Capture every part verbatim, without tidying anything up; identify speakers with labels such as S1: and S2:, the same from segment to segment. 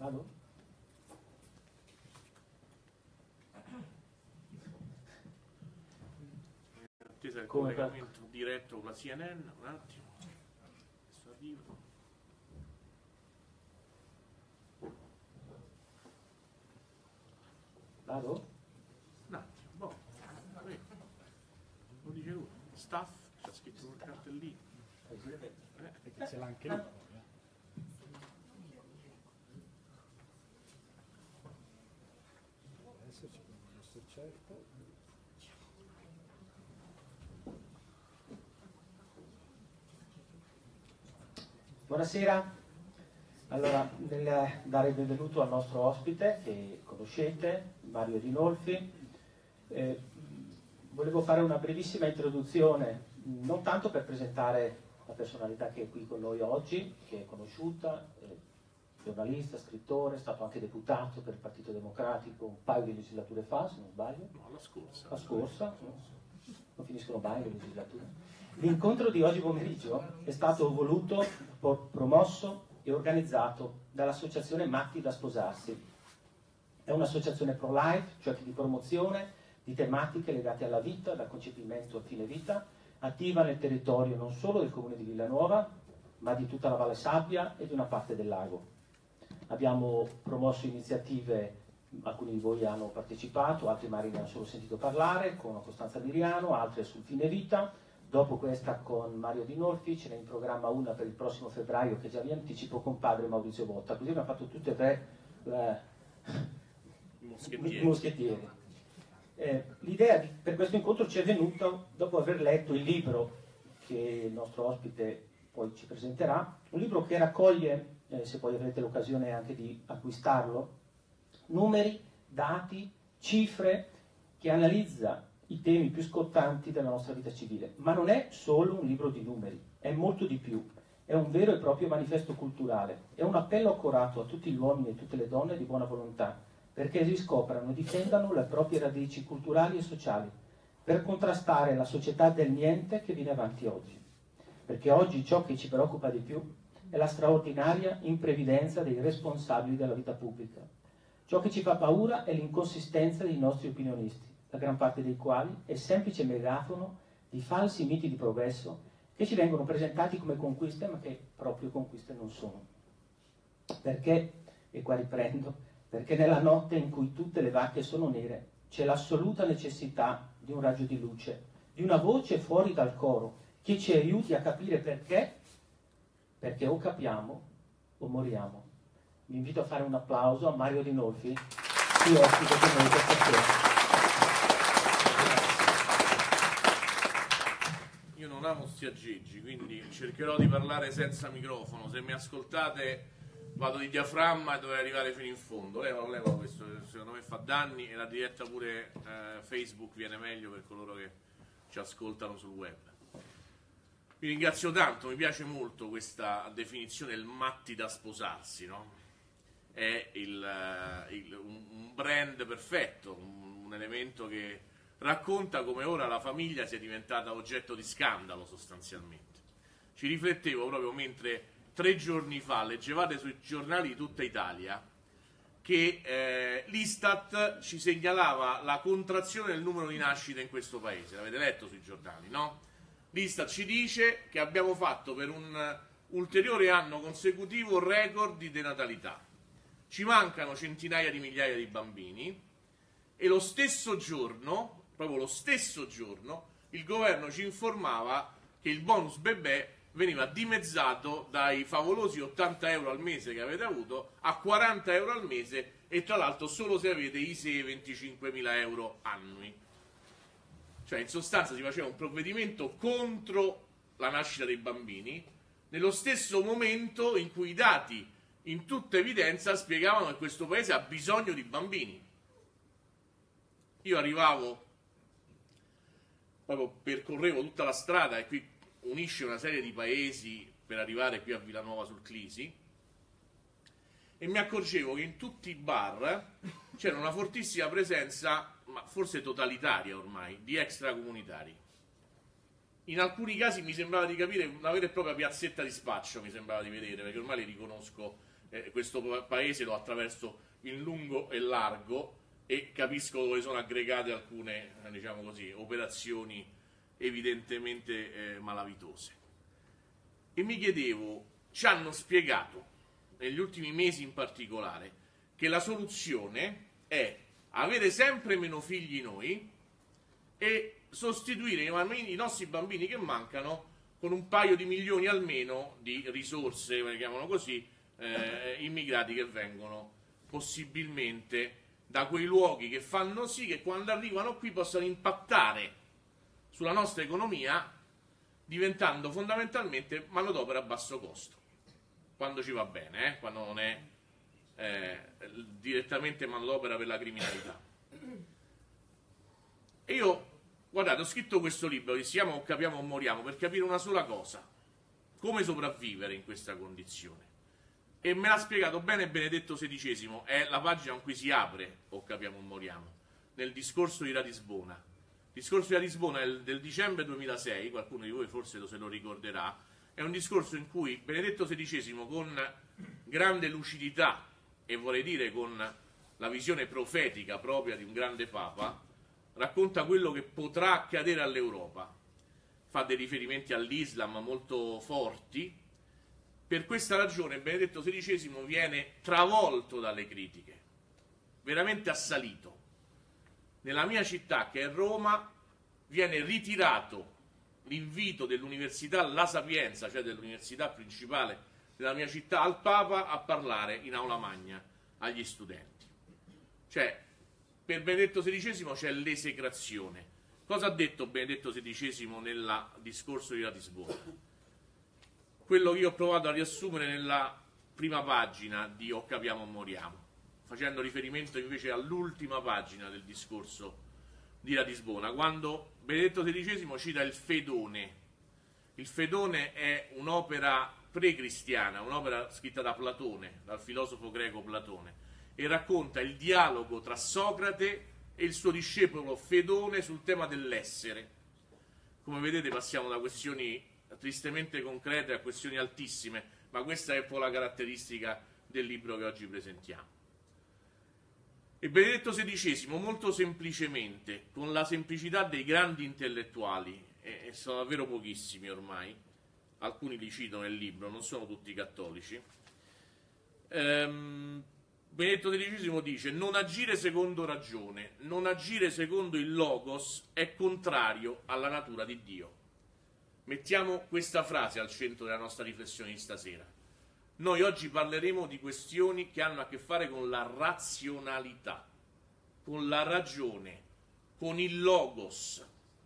S1: Vado?
S2: Attesa il collegamento diretto con la C N N, un attimo. Adesso arrivo.
S1: Vado?
S2: Un attimo, boh. Lo dice lui. Staff, c'ha scritto un cartellino.
S3: Perché ce l'ha anche lui. Adesso ci abbiamo il nostro certo.
S1: Buonasera. Allora, nel dare il benvenuto al nostro ospite, che conoscete, Mario Rinolfi, eh, volevo fare una brevissima introduzione, non tanto per presentare la personalità che è qui con noi oggi, che è conosciuta, eh, giornalista, scrittore, è stato anche deputato per il Partito Democratico un paio di legislature fa, se non sbaglio.
S2: No, la scorsa.
S1: La scorsa, non finiscono mai le legislature. L'incontro di oggi pomeriggio è stato voluto, promosso e organizzato dall'associazione Matti da Sposarsi. È un'associazione pro-life, cioè di promozione di tematiche legate alla vita, dal concepimento a fine vita, attiva nel territorio non solo del comune di Villanuova, ma di tutta la Valle Sabbia e di una parte del lago. Abbiamo promosso iniziative, alcuni di voi hanno partecipato, altri magari ne hanno solo sentito parlare, con Costanza Miriano, altre sul fine vita. Dopo questa con Mario Rinolfi ce n'è in programma una per il prossimo febbraio che già vi anticipo con padre Maurizio Botta, così abbiamo fatto tutte e tre eh,
S2: moschettieri.
S1: moschettieri. Eh, l'idea per questo incontro ci è venuta dopo aver letto il libro che il nostro ospite poi ci presenterà, un libro che raccoglie, eh, se poi avrete l'occasione anche di acquistarlo, numeri, dati, cifre, che analizza i temi più scottanti della nostra vita civile. Ma non è solo un libro di numeri, è molto di più. È un vero e proprio manifesto culturale, è un appello accorato a tutti gli uomini e tutte le donne di buona volontà, perché riscoprano e difendano le proprie radici culturali e sociali, per contrastare la società del niente che viene avanti oggi. Perché oggi ciò che ci preoccupa di più è la straordinaria imprevidenza dei responsabili della vita pubblica. Ciò che ci fa paura è l'inconsistenza dei nostri opinionisti, la gran parte dei quali è semplice megafono di falsi miti di progresso che ci vengono presentati come conquiste, ma che proprio conquiste non sono. Perché, e qua riprendo, perché nella notte in cui tutte le vacche sono nere c'è l'assoluta necessità di un raggio di luce, di una voce fuori dal coro che ci aiuti a capire perché, perché o capiamo o moriamo. Vi invito a fare un applauso a Mario Rinolfi, qui ospite con noi questa sera.
S2: Io non amo sti aggeggi, quindi cercherò di parlare senza microfono. Se mi ascoltate vado di diaframma e dovrei arrivare fino in fondo. Leva, leva questo, secondo me fa danni, e la diretta pure eh, Facebook viene meglio per coloro che ci ascoltano sul web. Vi ringrazio tanto, mi piace molto questa definizione, il Matti da Sposarsi, no? È il, il, un brand perfetto, un, un elemento che racconta come ora la famiglia sia diventata oggetto di scandalo sostanzialmente. Ci riflettevo proprio mentre tre giorni fa leggevate sui giornali di tutta Italia che eh, l'Istat ci segnalava la contrazione del numero di nascite in questo paese. L'avete letto sui giornali, no? L'Istat ci dice che abbiamo fatto per un ulteriore anno consecutivo record di denatalità. Ci mancano centinaia di migliaia di bambini e lo stesso giorno, proprio lo stesso giorno, il governo ci informava che il bonus bebè veniva dimezzato dai favolosi ottanta euro al mese che avete avuto a quaranta euro al mese, e tra l'altro solo se avete I S E E venticinquemila euro annui. Cioè in sostanza si faceva un provvedimento contro la nascita dei bambini nello stesso momento in cui i dati in tutta evidenza spiegavano che questo paese ha bisogno di bambini. Io arrivavo, proprio percorrevo tutta la strada, e qui unisce una serie di paesi per arrivare qui a Villanuova sul Clisi, e mi accorgevo che in tutti i bar c'era una fortissima presenza, ma forse totalitaria ormai, di extracomunitari. In alcuni casi mi sembrava di capire una vera e propria piazzetta di spaccio, mi sembrava di vedere, perché ormai li riconosco eh, questo paese lo attraverso in lungo e largo e capisco dove sono aggregate alcune, diciamo così, operazioni evidentemente eh, malavitose. E mi chiedevo, ci hanno spiegato, negli ultimi mesi in particolare, che la soluzione è avere sempre meno figli noi e sostituire i nostri bambini che mancano con un paio di milioni almeno di risorse, come le chiamano così, eh, immigrati che vengono possibilmente da quei luoghi che fanno sì che quando arrivano qui possano impattare sulla nostra economia, diventando fondamentalmente manodopera a basso costo, quando ci va bene, eh? Quando non è eh, direttamente manodopera per la criminalità. E io, guardate, ho scritto questo libro che si chiama O capiamo o moriamo, per capire una sola cosa: come sopravvivere in questa condizione. E me l'ha spiegato bene Benedetto sedicesimo, è la pagina in cui si apre O capiamo o moriamo, nel discorso di Ratisbona. Il discorso di Ratisbona è del dicembre duemilasei, qualcuno di voi forse lo se lo ricorderà, è un discorso in cui Benedetto sedicesimo, con grande lucidità e vorrei dire con la visione profetica propria di un grande Papa, racconta quello che potrà accadere all'Europa. Fa dei riferimenti all'Islam molto forti. Per questa ragione Benedetto sedicesimo viene travolto dalle critiche, veramente assalito. Nella mia città, che è Roma, viene ritirato l'invito dell'Università La Sapienza, cioè dell'università principale della mia città, al Papa a parlare in aula magna agli studenti. Cioè, per Benedetto sedicesimo c'è l'esecrazione. Cosa ha detto Benedetto sedicesimo nel discorso di Ratisbona? Quello che io ho provato a riassumere nella prima pagina di O capiamo o moriamo, facendo riferimento invece all'ultima pagina del discorso di Ratisbona, quando Benedetto sedicesimo cita il Fedone. Il Fedone è un'opera pre-cristiana, un'opera scritta da Platone, dal filosofo greco Platone, e racconta il dialogo tra Socrate e il suo discepolo Fedone sul tema dell'essere. Come vedete passiamo da questioni tristemente concrete a questioni altissime, ma questa è un po' la caratteristica del libro che oggi presentiamo. E Benedetto sedicesimo, molto semplicemente, con la semplicità dei grandi intellettuali, e sono davvero pochissimi ormai, alcuni li cito nel libro, non sono tutti cattolici, ehm, Benedetto sedicesimo dice: non agire secondo ragione, non agire secondo il logos è contrario alla natura di Dio. Mettiamo questa frase al centro della nostra riflessione di stasera. Noi oggi parleremo di questioni che hanno a che fare con la razionalità, con la ragione, con il logos.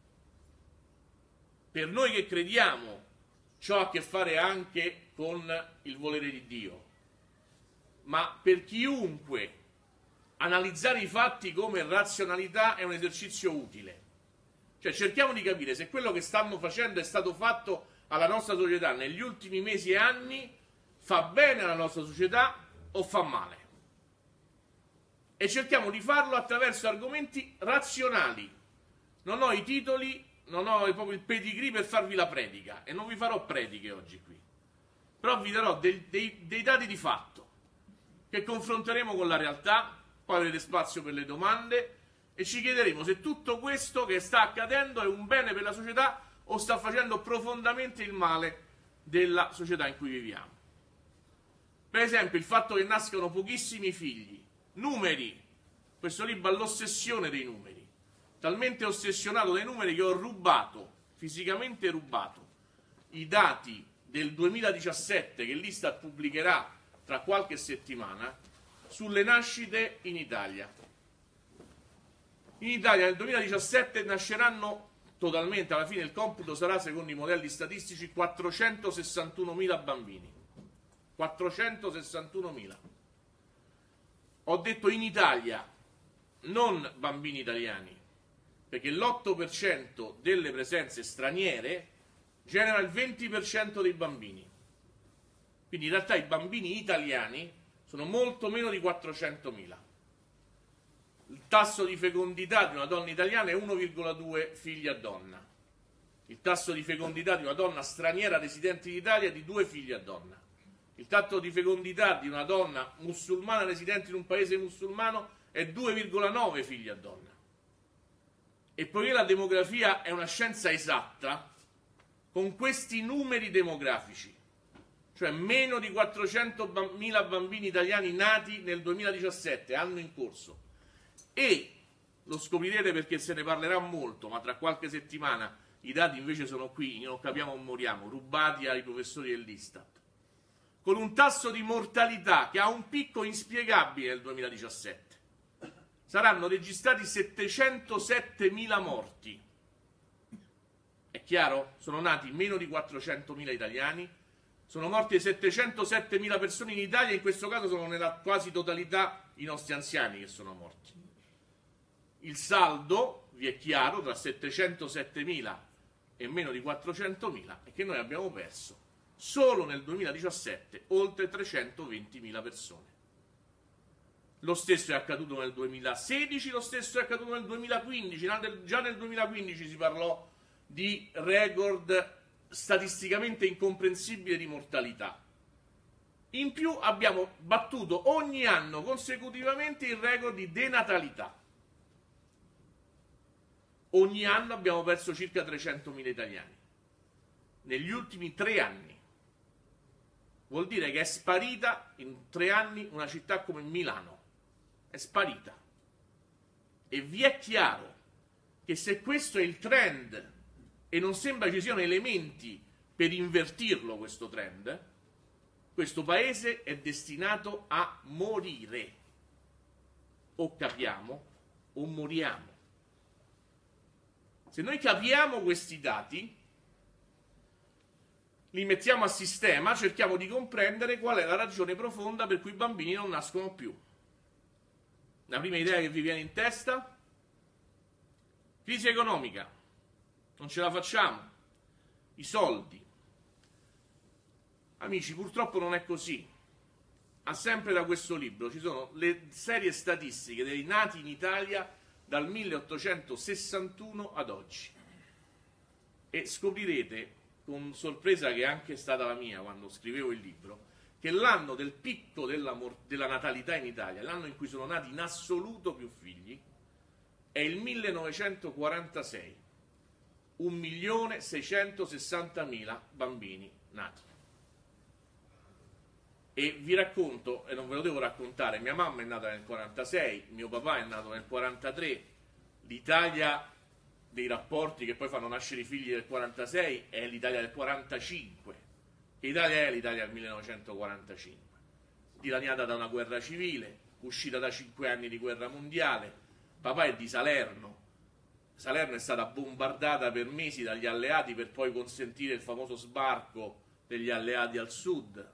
S2: Per noi che crediamo, ciò ha a che fare anche con il volere di Dio. Ma per chiunque analizzare i fatti come razionalità è un esercizio utile. Cioè cerchiamo di capire se quello che stanno facendo è stato fatto alla nostra società negli ultimi mesi e anni fa bene alla nostra società o fa male. E cerchiamo di farlo attraverso argomenti razionali. Non ho i titoli, non ho proprio il pedigree per farvi la predica e non vi farò prediche oggi qui. Però vi darò dei, dei, dei dati di fatto che confronteremo con la realtà, poi avrete spazio per le domande e ci chiederemo se tutto questo che sta accadendo è un bene per la società o sta facendo profondamente il male della società in cui viviamo. Per esempio il fatto che nascano pochissimi figli, numeri, questo libro ha l'ossessione dei numeri, talmente ossessionato dai numeri che ho rubato, fisicamente rubato, i dati del duemiladiciassette che l'Istat pubblicherà tra qualche settimana sulle nascite in Italia. In Italia nel duemiladiciassette nasceranno totalmente, alla fine il computo sarà secondo i modelli statistici quattrocentosessantunomila bambini. quattrocentosessantunomila. Ho detto in Italia, non bambini italiani, perché l'otto per cento delle presenze straniere genera il venti per cento dei bambini. Quindi in realtà i bambini italiani sono molto meno di quattrocentomila. Il tasso di fecondità di una donna italiana è uno virgola due figli a donna. Il tasso di fecondità di una donna straniera residente in Italia è di due figli a donna. Il tasso di fecondità di una donna musulmana residente in un paese musulmano è due virgola nove figli a donna. E poiché la demografia è una scienza esatta, con questi numeri demografici, cioè meno di quattrocentomila bambini italiani nati nel duemiladiciassette, anno in corso, e lo scoprirete perché se ne parlerà molto, ma tra qualche settimana i dati invece sono qui, non capiamo o moriamo, rubati ai professori dell'Istat, con un tasso di mortalità che ha un picco inspiegabile nel duemiladiciassette. Saranno registrati settecentosettemila morti. È chiaro? Sono nati meno di quattrocentomila italiani, sono morti settecentosettemila persone in Italia, in questo caso sono nella quasi totalità i nostri anziani che sono morti. Il saldo, vi è chiaro, tra settecentosettemila e meno di quattrocentomila è che noi abbiamo perso solo nel duemiladiciassette oltre trecentoventimila persone. Lo stesso è accaduto nel duemilasedici, lo stesso è accaduto nel duemilaquindici, già nel duemilaquindici si parlò di record statisticamente incomprensibile di mortalità. In più abbiamo battuto ogni anno consecutivamente il record di denatalità. Ogni anno abbiamo perso circa trecentomila italiani. Negli ultimi tre anni. Vuol dire che è sparita in tre anni una città come Milano. È sparita. E vi è chiaro che se questo è il trend e non sembra ci siano elementi per invertirlo questo trend, questo paese è destinato a morire. O capiamo o moriamo. Se noi capiamo questi dati, li mettiamo a sistema, cerchiamo di comprendere qual è la ragione profonda per cui i bambini non nascono più. La prima idea che vi viene in testa? Crisi economica. Non ce la facciamo. I soldi. Amici, purtroppo non è così. Ha sempre da questo libro, ci sono le serie statistiche dei nati in Italia dal milleottocentosessantuno ad oggi. E scoprirete, con sorpresa che è anche stata la mia quando scrivevo il libro, che l'anno del picco della, della natalità in Italia, l'anno in cui sono nati in assoluto più figli, è il millenovecentoquarantasei. un milione seicentosessantamila bambini nati. E vi racconto, e non ve lo devo raccontare, mia mamma è nata nel quarantasei, mio papà è nato nel quarantatré, l'Italia dei rapporti che poi fanno nascere i figli del quarantasei è l'Italia del quarantacinque. Che Italia è l'Italia del millenovecentoquarantacinque? Dilaniata da una guerra civile, uscita da cinque anni di guerra mondiale. Papà è di Salerno. Salerno è stata bombardata per mesi dagli alleati per poi consentire il famoso sbarco degli alleati al sud.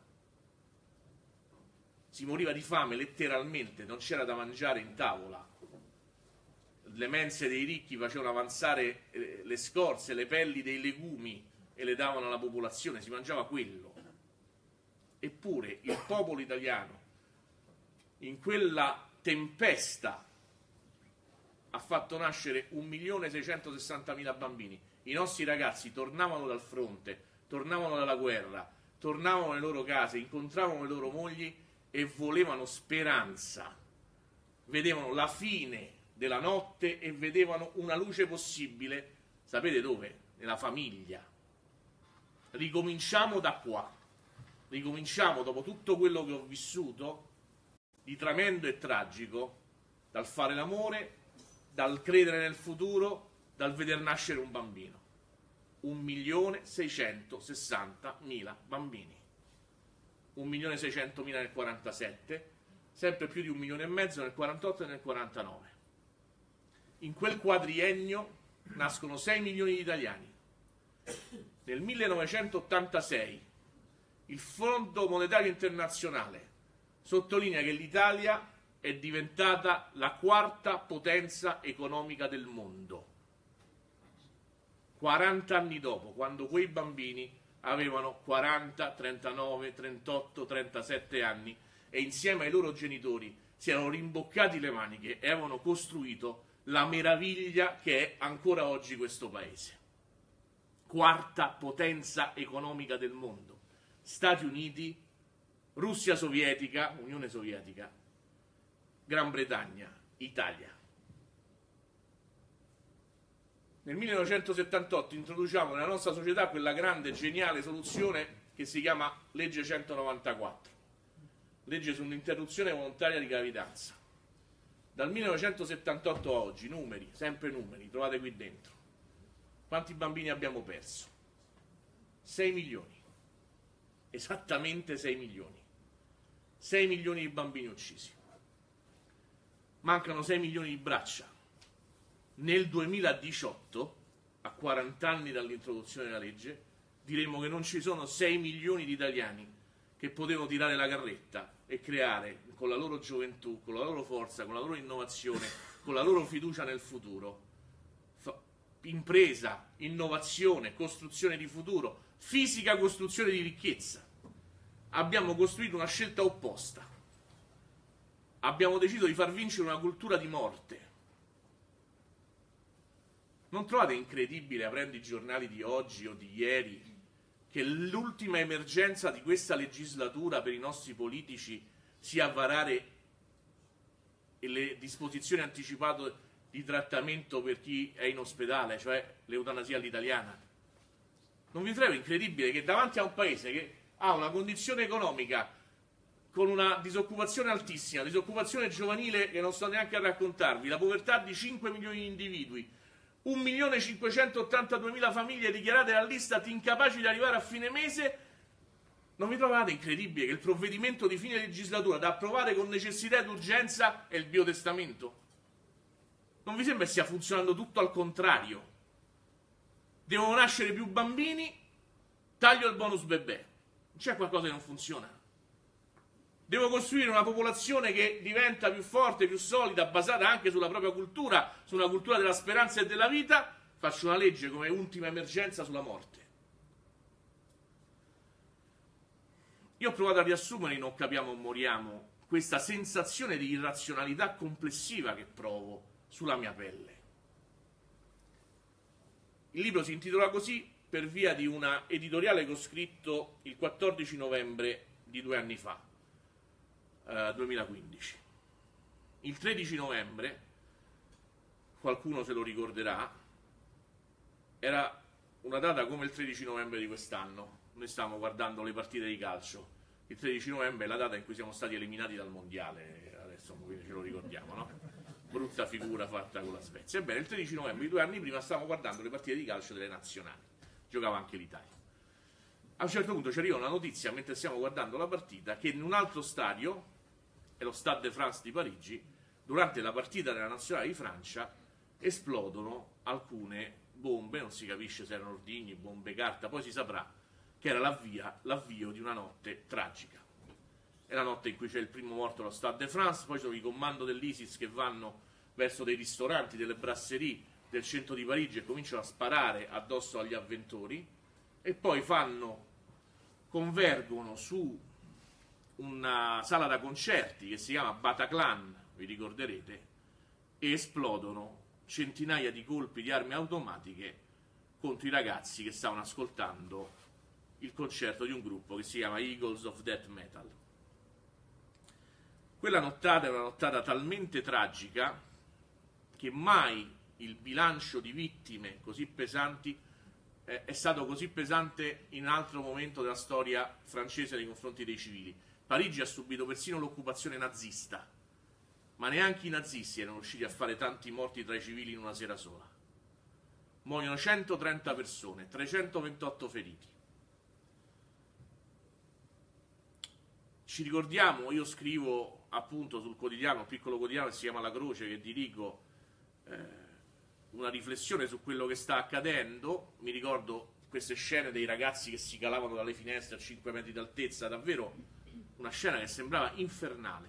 S2: Si moriva di fame letteralmente, non c'era da mangiare in tavola. Le mense dei ricchi facevano avanzare le scorze, le pelli dei legumi e le davano alla popolazione, si mangiava quello. Eppure il popolo italiano in quella tempesta ha fatto nascere un milione seicentosessantamila bambini. I nostri ragazzi tornavano dal fronte, tornavano dalla guerra, tornavano nelle loro case, incontravano le loro mogli e volevano speranza. Vedevano la fine della notte e vedevano una luce possibile. Sapete dove? Nella famiglia. Ricominciamo da qua. Ricominciamo dopo tutto quello che ho vissuto di tremendo e tragico, dal fare l'amore, dal credere nel futuro, dal veder nascere un bambino. un milione seicentosessantamila bambini. un milione seicentomila nel quarantasette, sempre più di un milione e mezzo nel quarantotto e nel quarantanove. In quel quadriennio nascono sei milioni di italiani. Nel millenovecentottantasei il Fondo Monetario Internazionale sottolinea che l'Italia è diventata la quarta potenza economica del mondo. quaranta anni dopo, quando quei bambini avevano quaranta, trentanove, trentotto, trentasette anni e insieme ai loro genitori si erano rimboccati le maniche e avevano costruito la meraviglia che è ancora oggi questo paese. Quarta potenza economica del mondo. Stati Uniti, Russia sovietica, Unione Sovietica, Gran Bretagna, Italia. Nel millenovecentosettantotto introduciamo nella nostra società quella grande, geniale soluzione che si chiama legge centonovantaquattro, legge sull'interruzione volontaria di gravidanza. Dal millenovecentosettantotto a oggi, numeri, sempre numeri, trovate qui dentro. Quanti bambini abbiamo perso? sei milioni. Esattamente sei milioni. sei milioni di bambini uccisi. Mancano sei milioni di braccia. Nel duemiladiciotto, a quaranta anni dall'introduzione della legge, diremo che non ci sono sei milioni di italiani che potevano tirare la carretta e creare, con la loro gioventù, con la loro forza, con la loro innovazione, con la loro fiducia nel futuro, impresa, innovazione, costruzione di futuro, fisica costruzione di ricchezza. Abbiamo costruito una scelta opposta. Abbiamo deciso di far vincere una cultura di morte. Non trovate incredibile, aprendo i giornali di oggi o di ieri, che l'ultima emergenza di questa legislatura per i nostri politici sia varare le disposizioni anticipate di trattamento per chi è in ospedale, cioè l'eutanasia all'italiana? Non vi trovo incredibile che davanti a un paese che ha una condizione economica con una disoccupazione altissima, disoccupazione giovanile che non sto neanche a raccontarvi, la povertà di cinque milioni di individui, un milione cinquecentottantaduemila famiglie dichiarate dall'Istat incapaci di arrivare a fine mese, non vi trovate incredibile che il provvedimento di fine legislatura da approvare con necessità ed urgenza è il biotestamento? Non vi sembra che stia funzionando tutto al contrario? Devono nascere più bambini, taglio il bonus bebè. C'è qualcosa che non funziona? Devo costruire una popolazione che diventa più forte, più solida, basata anche sulla propria cultura, su una cultura della speranza e della vita. Faccio una legge come ultima emergenza sulla morte. Io ho provato a riassumere in Non capiamo o moriamo questa sensazione di irrazionalità complessiva che provo sulla mia pelle. Il libro si intitola così per via di una editoriale che ho scritto il quattordici novembre di due anni fa, eh, duemilaquindici. Il tredici novembre, qualcuno se lo ricorderà, era una data come il tredici novembre di quest'anno. Noi stiamo guardando le partite di calcio. Il tredici novembre è la data in cui siamo stati eliminati dal mondiale, adesso ce lo ricordiamo, no? Brutta figura fatta con la Svezia. Ebbene, il tredici novembre, due anni prima, stavamo guardando le partite di calcio delle nazionali. Giocava anche l'Italia. A un certo punto ci arriva una notizia, mentre stiamo guardando la partita, che in un altro stadio, è lo Stade de France di Parigi, durante la partita della nazionale di Francia, esplodono alcune bombe, non si capisce se erano ordigni, bombe carta, poi si saprà che era l'avvia, l'avvio di una notte tragica. È la notte in cui c'è il primo morto allo Stade de France, poi sono i comando dell'ISIS che vanno verso dei ristoranti, delle brasserie del centro di Parigi e cominciano a sparare addosso agli avventori, e poi fanno, convergono su una sala da concerti che si chiama Bataclan, vi ricorderete, e esplodono centinaia di colpi di armi automatiche contro i ragazzi che stavano ascoltando il concerto di un gruppo che si chiama Eagles of Death Metal. Quella nottata è una nottata talmente tragica che mai il bilancio di vittime così pesanti eh, è stato così pesante in un altro momento della storia francese nei confronti dei civili. Parigi ha subito persino l'occupazione nazista, ma neanche i nazisti erano riusciti a fare tanti morti tra i civili in una sera sola. Muoiono centotrenta persone, trecentoventotto feriti. Ci ricordiamo, io scrivo appunto sul quotidiano, un piccolo quotidiano che si chiama La Croce, che dirigo eh, una riflessione su quello che sta accadendo. Mi ricordo queste scene dei ragazzi che si calavano dalle finestre a cinque metri d'altezza, davvero una scena che sembrava infernale.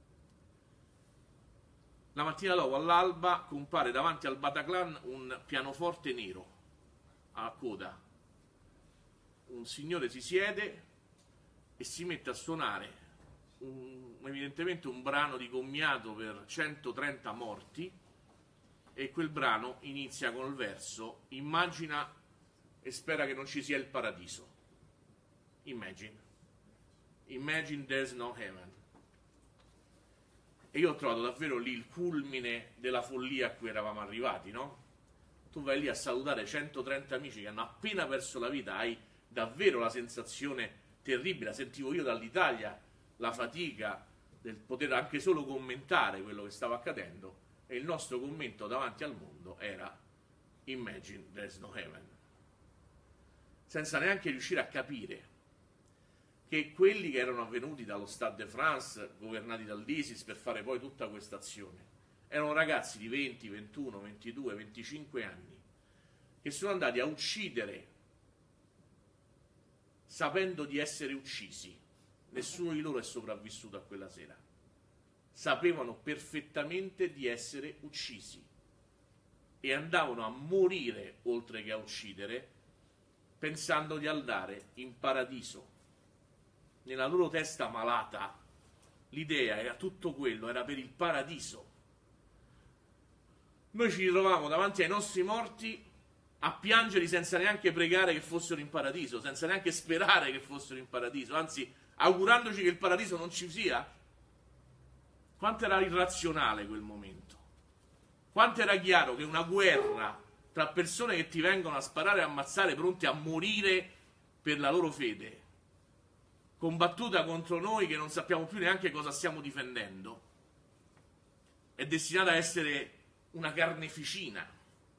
S2: La mattina dopo, all'alba, compare davanti al Bataclan un pianoforte nero a coda. Un signore si siede e si mette a suonare un, evidentemente un brano di commiato per centotrenta morti, e quel brano inizia con il verso: immagina e spera che non ci sia il paradiso. Imagine. Imagine There's No Heaven. E io ho trovato davvero lì il culmine della follia a cui eravamo arrivati, no? Tu vai lì a salutare centotrenta amici che hanno appena perso la vita, hai davvero la sensazione terribile, la sentivo io dall'Italia, la fatica del poter anche solo commentare quello che stava accadendo, e il nostro commento davanti al mondo era Imagine There's No Heaven, senza neanche riuscire a capire che quelli che erano avvenuti dallo Stade de France, governati dall'ISIS per fare poi tutta questa azione, erano ragazzi di venti, ventuno, ventidue, venticinque anni che sono andati a uccidere sapendo di essere uccisi. Nessuno di loro è sopravvissuto a quella sera. Sapevano perfettamente di essere uccisi e andavano a morire oltre che a uccidere, pensando di andare in paradiso. Nella loro testa malata l'idea era tutto quello, era per il paradiso. Noi ci ritrovavamo davanti ai nostri morti a piangerli senza neanche pregare che fossero in paradiso, senza neanche sperare che fossero in paradiso, anzi augurandoci che il paradiso non ci sia. Quanto era irrazionale quel momento, quanto era chiaro che una guerra tra persone che ti vengono a sparare e ammazzare, pronti a morire per la loro fede, combattuta contro noi che non sappiamo più neanche cosa stiamo difendendo, è destinata a essere una carneficina.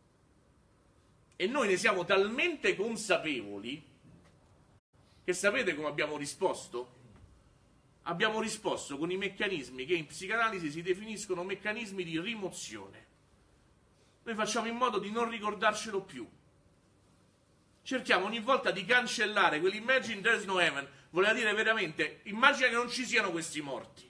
S2: E noi ne siamo talmente consapevoli che sapete come abbiamo risposto? Abbiamo risposto con i meccanismi che in psicanalisi si definiscono meccanismi di rimozione. Noi facciamo in modo di non ricordarcelo più. Cerchiamo ogni volta di cancellare quell'imagine there's no heaven. Voleva dire veramente, immagina che non ci siano questi morti.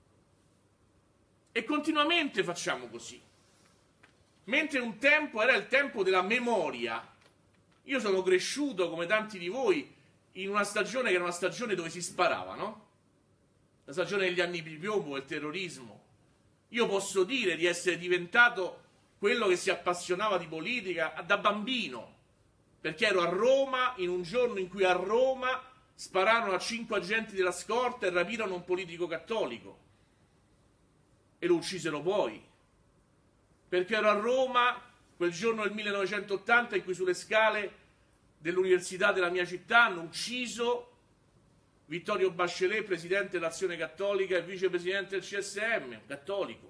S2: E continuamente facciamo così. Mentre un tempo era il tempo della memoria. Io sono cresciuto, come tanti di voi, in una stagione che era una stagione dove si sparava, no? La stagione degli anni di piombo, il terrorismo. Io posso dire di essere diventato quello che si appassionava di politica da bambino, perché ero a Roma in un giorno in cui a Roma spararono a cinque agenti della scorta e rapirono un politico cattolico e lo uccisero poi, perché ero a Roma quel giorno del millenovecentottanta in cui sulle scale dell'università della mia città hanno ucciso Vittorio Bachelet, presidente dell'Azione Cattolica e vicepresidente del C S M, cattolico.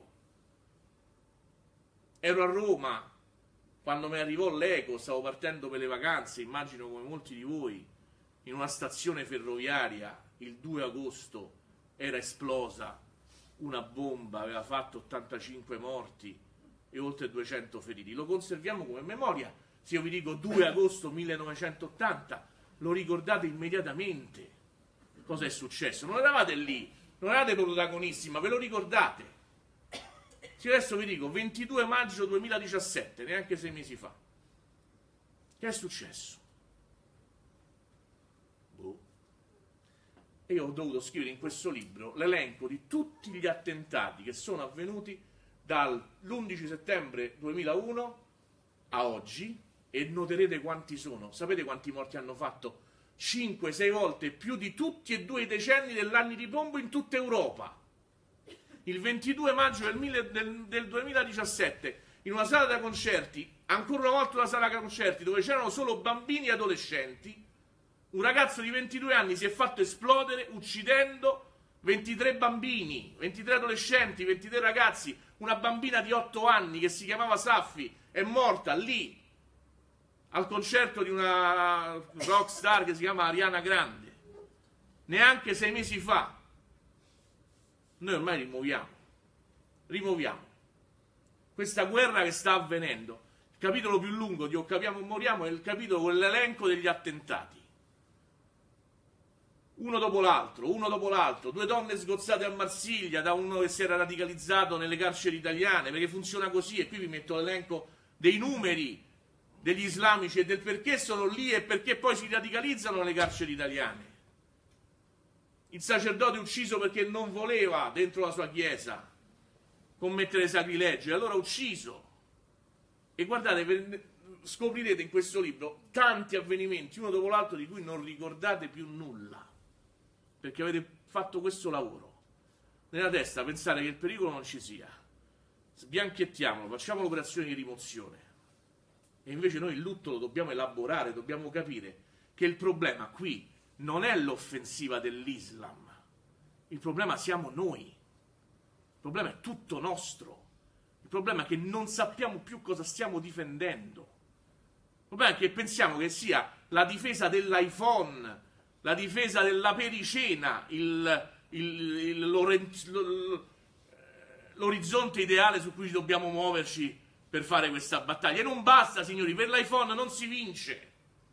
S2: Ero a Roma quando mi arrivò l'eco, stavo partendo per le vacanze, immagino come molti di voi, in una stazione ferroviaria, il due agosto era esplosa una bomba, aveva fatto ottantacinque morti e oltre duecento feriti. Lo conserviamo come memoria. Se io vi dico due agosto millenovecentottanta, lo ricordate immediatamente cosa è successo. Non eravate lì, non eravate protagonisti, ma ve lo ricordate. Se adesso vi dico ventidue maggio duemiladiciassette, neanche sei mesi fa, che è successo? Boh. E io ho dovuto scrivere in questo libro l'elenco di tutti gli attentati che sono avvenuti dall'undici settembre duemilauno a oggi, e noterete quanti sono. Sapete quanti morti hanno fatto? cinque sei volte più di tutti e due i decenni dell'anni di bombo in tutta Europa. Il ventidue maggio del, mille, del, del duemiladiciassette, in una sala da concerti, ancora una volta una sala da concerti dove c'erano solo bambini e adolescenti, un ragazzo di ventidue anni si è fatto esplodere uccidendo ventitré bambini, ventitré adolescenti, ventitré ragazzi. Una bambina di otto anni che si chiamava Saffi è morta lì al concerto di una rockstar che si chiama Ariana Grande, neanche sei mesi fa. Noi ormai rimuoviamo, rimuoviamo questa guerra che sta avvenendo. Il capitolo più lungo di O capiamo o moriamo è il capitolo con l'elenco degli attentati. Uno dopo l'altro, uno dopo l'altro, due donne sgozzate a Marsiglia da uno che si era radicalizzato nelle carceri italiane, perché funziona così, e qui vi metto l'elenco dei numeri degli islamici e del perché sono lì e perché poi si radicalizzano nelle carceri italiane. Il sacerdote ucciso perché non voleva dentro la sua chiesa commettere sacrilegi, e allora ucciso. E guardate, scoprirete in questo libro tanti avvenimenti, uno dopo l'altro, di cui non ricordate più nulla. perché avete fatto questo lavoro. Nella testa pensare che il pericolo non ci sia, sbianchettiamolo, facciamo l'operazione di rimozione, e invece noi il lutto lo dobbiamo elaborare, dobbiamo capire che il problema qui non è l'offensiva dell'Islam, il problema siamo noi, il problema è tutto nostro, il problema è che non sappiamo più cosa stiamo difendendo, il problema è che pensiamo che sia la difesa dell'iPhone, la difesa della pericena, il, il, il, l'orizzonte ideale su cui dobbiamo muoverci per fare questa battaglia. E non basta, signori, per l'iPhone non si vince.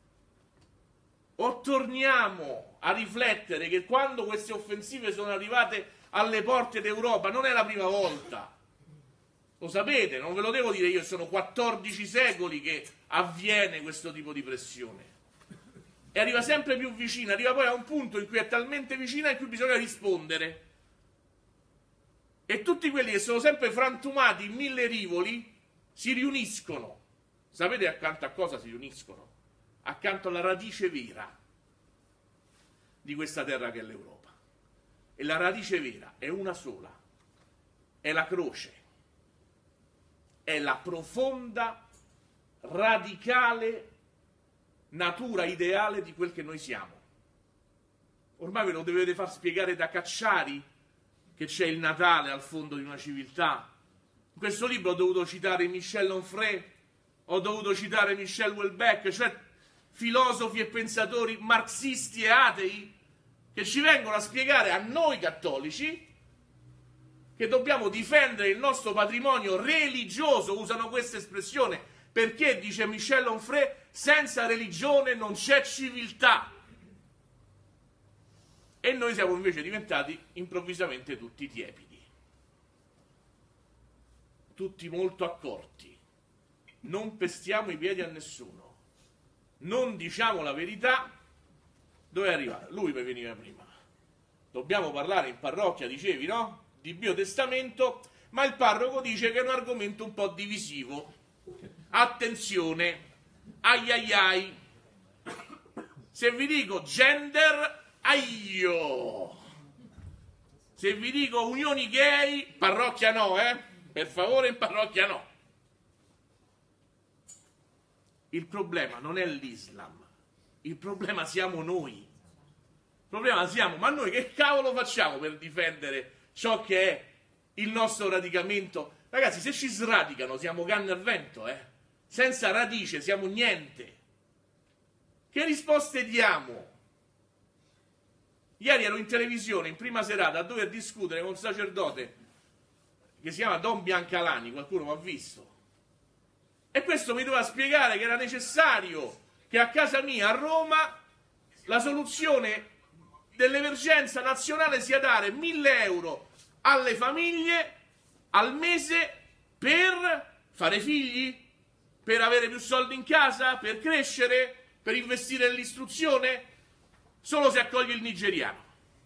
S2: O torniamo a riflettere che quando queste offensive sono arrivate alle porte d'Europa non è la prima volta. Lo sapete, non ve lo devo dire io, sono quattordici secoli che avviene questo tipo di pressione. E arriva sempre più vicina, arriva poi a un punto in cui è talmente vicina in cui bisogna rispondere. E tutti quelli che sono sempre frantumati in mille rivoli si riuniscono. Sapete accanto a cosa si riuniscono? Accanto alla radice vera di questa terra che è l'Europa. E la radice vera è una sola, è la croce, è la profonda, radicale natura ideale di quel che noi siamo. Ormai ve lo dovete far spiegare da Cacciari che c'è il Natale al fondo di una civiltà. In questo libro ho dovuto citare Michel Onfray, ho dovuto citare Michel Houellebecq, cioè filosofi e pensatori marxisti e atei che ci vengono a spiegare a noi cattolici che dobbiamo difendere il nostro patrimonio religioso, usano questa espressione, perché, dice Michel Onfray, senza religione non c'è civiltà. E noi siamo invece diventati improvvisamente tutti tiepidi, tutti molto accorti, non pestiamo i piedi a nessuno, non diciamo la verità. Dove è arrivato? Lui mi veniva prima. Dobbiamo parlare in parrocchia, dicevi, no? Di biotestamento, ma il parroco dice che è un argomento un po' divisivo. Attenzione, ai ai ai, se vi dico gender, aio, se vi dico unioni gay, parrocchia no, eh? Per favore, in parrocchia no. Il problema non è l'Islam, il problema siamo noi. Il problema siamo, ma noi che cavolo facciamo per difendere ciò che è il nostro radicamento? Ragazzi, se ci sradicano siamo canne al vento, eh? Senza radice siamo niente. Che risposte diamo? Ieri ero in televisione, in prima serata, a dover discutere con un sacerdote che si chiama Don Biancalani, qualcuno mi ha visto. E questo mi doveva spiegare che era necessario che a casa mia, a Roma, la soluzione dell'emergenza nazionale sia dare mille euro alle famiglie al mese per fare figli, per avere più soldi in casa, per crescere, per investire nell'istruzione, solo se accoglie il nigeriano.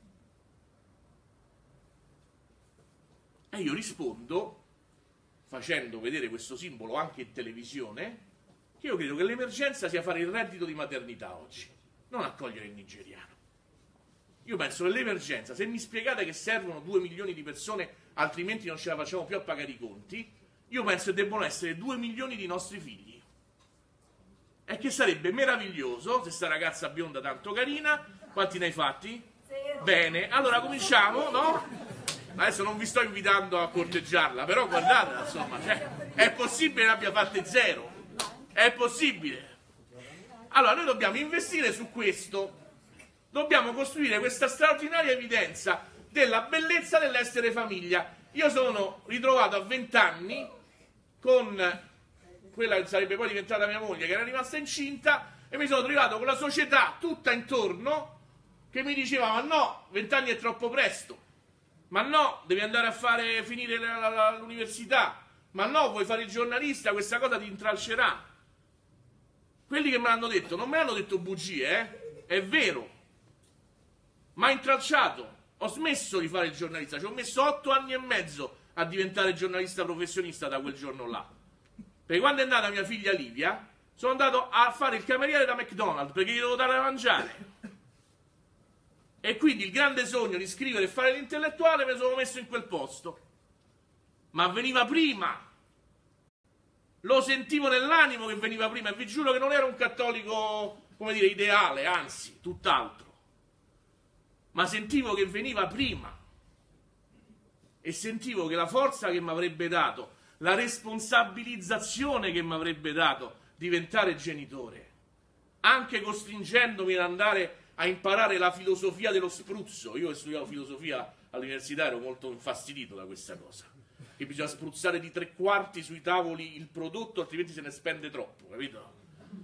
S2: E io rispondo, facendo vedere questo simbolo anche in televisione, che io credo che l'emergenza sia fare il reddito di maternità oggi, non accogliere il nigeriano. Io penso che l'emergenza, se mi spiegate che servono due milioni di persone, altrimenti non ce la facciamo più a pagare i conti, io penso che debbano essere due milioni di nostri figli. E che sarebbe meraviglioso se sta ragazza bionda tanto carina. Quanti ne hai fatti? Zero. Bene, allora cominciamo, no? Adesso non vi sto invitando a corteggiarla, però guardate, insomma, cioè, è possibile che ne abbia fatte zero. È possibile. Allora noi dobbiamo investire su questo. Dobbiamo costruire questa straordinaria evidenza della bellezza dell'essere famiglia. Io sono ritrovato a vent'anni con quella che sarebbe poi diventata mia moglie, che era rimasta incinta, e mi sono trovato con la società tutta intorno che mi diceva: ma no, vent'anni è troppo presto, ma no, devi andare a fare finire l'università, ma no, vuoi fare il giornalista, questa cosa ti intralcerà. Quelli che me l'hanno detto non me l'hanno detto bugie, eh? È vero, ma intralciato. Ho smesso di fare il giornalista, ci ho messo otto anni e mezzo a diventare giornalista professionista da quel giorno là. Perché quando è nata mia figlia Livia, sono andato a fare il cameriere da McDonald's perché gli devo dare da mangiare. E quindi il grande sogno di scrivere e fare l'intellettuale me lo sono messo in quel posto. Ma veniva prima. Lo sentivo nell'animo che veniva prima, e vi giuro che non ero un cattolico, come dire, ideale, anzi, tutt'altro. Ma sentivo che veniva prima. E sentivo che la forza che mi avrebbe dato, la responsabilizzazione che mi avrebbe dato diventare genitore, anche costringendomi ad andare a imparare la filosofia dello spruzzo. Io che studiavo filosofia all'università ero molto infastidito da questa cosa, che bisogna spruzzare di tre quarti sui tavoli il prodotto, altrimenti se ne spende troppo, capito?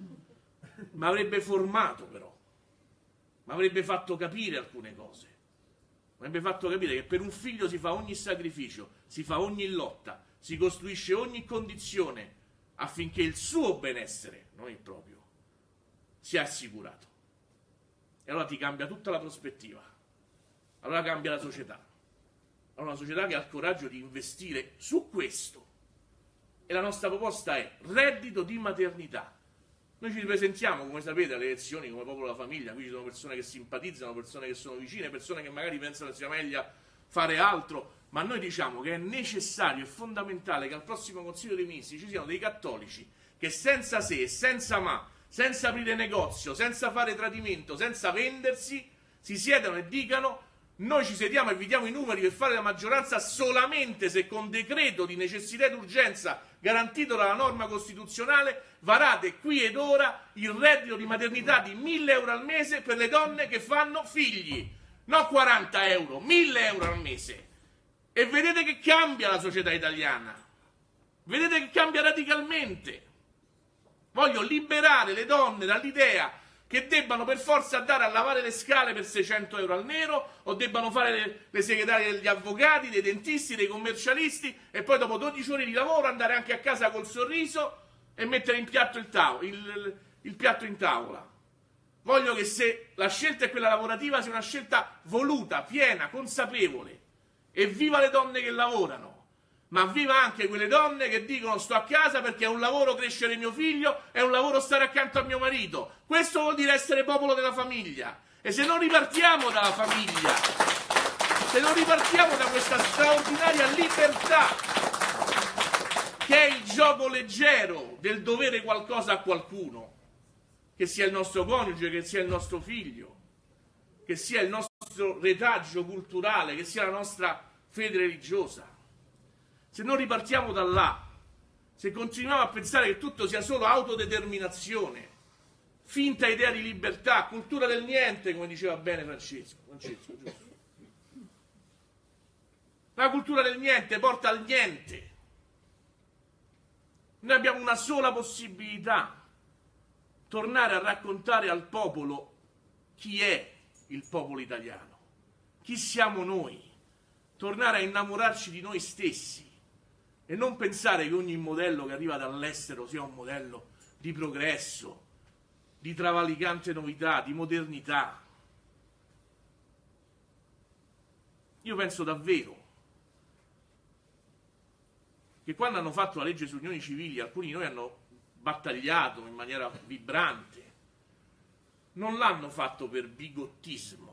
S2: Mi avrebbe formato però, mi avrebbe fatto capire alcune cose, mi avrebbe fatto capire che per un figlio si fa ogni sacrificio, si fa ogni lotta, si costruisce ogni condizione affinché il suo benessere, non il proprio, sia assicurato. E allora ti cambia tutta la prospettiva, allora cambia la società. Allora una società che ha il coraggio di investire su questo. E la nostra proposta è reddito di maternità. Noi ci ripresentiamo, come sapete, alle elezioni come popolo della famiglia. Qui ci sono persone che simpatizzano, persone che sono vicine, persone che magari pensano che sia meglio fare altro, ma noi diciamo che è necessario e fondamentale che al prossimo Consiglio dei Ministri ci siano dei cattolici che senza se e senza ma, senza aprire negozio, senza fare tradimento, senza vendersi, si siedano e dicano: noi ci sediamo e vi diamo i numeri per fare la maggioranza solamente se con decreto di necessità ed urgenza garantito dalla norma costituzionale varate qui ed ora il reddito di maternità di mille euro al mese per le donne che fanno figli, non quaranta euro, mille euro al mese. E vedete che cambia la società italiana, vedete che cambia radicalmente. Voglio liberare le donne dall'idea che debbano per forza andare a lavare le scale per seicento euro al nero, o debbano fare le, le segretarie degli avvocati, dei dentisti, dei commercialisti, e poi dopo dodici ore di lavoro andare anche a casa col sorriso e mettere in piatto il, tavolo, il, il, il piatto in tavola. Voglio che se la scelta è quella lavorativa sia una scelta voluta, piena, consapevole. E viva le donne che lavorano, ma viva anche quelle donne che dicono: sto a casa perché è un lavoro crescere mio figlio, è un lavoro stare accanto a mio marito. Questo vuol dire essere popolo della famiglia. E se non ripartiamo dalla famiglia, se non ripartiamo da questa straordinaria libertà che è il gioco leggero del dovere qualcosa a qualcuno, che sia il nostro coniuge, che sia il nostro figlio, che sia il nostro retaggio culturale, che sia la nostra fede religiosa, se non ripartiamo da là, se continuiamo a pensare che tutto sia solo autodeterminazione, finta idea di libertà, cultura del niente, come diceva bene Francesco, Francesco, giusto? La cultura del niente porta al niente. Noi abbiamo una sola possibilità: tornare a raccontare al popolo chi è il popolo italiano, chi siamo noi, tornare a innamorarci di noi stessi e non pensare che ogni modello che arriva dall'estero sia un modello di progresso, di travalicante novità, di modernità. Io penso davvero che quando hanno fatto la legge sulle unioni civili, alcuni di noi hanno battagliato in maniera vibrante. Non l'hanno fatto per bigottismo,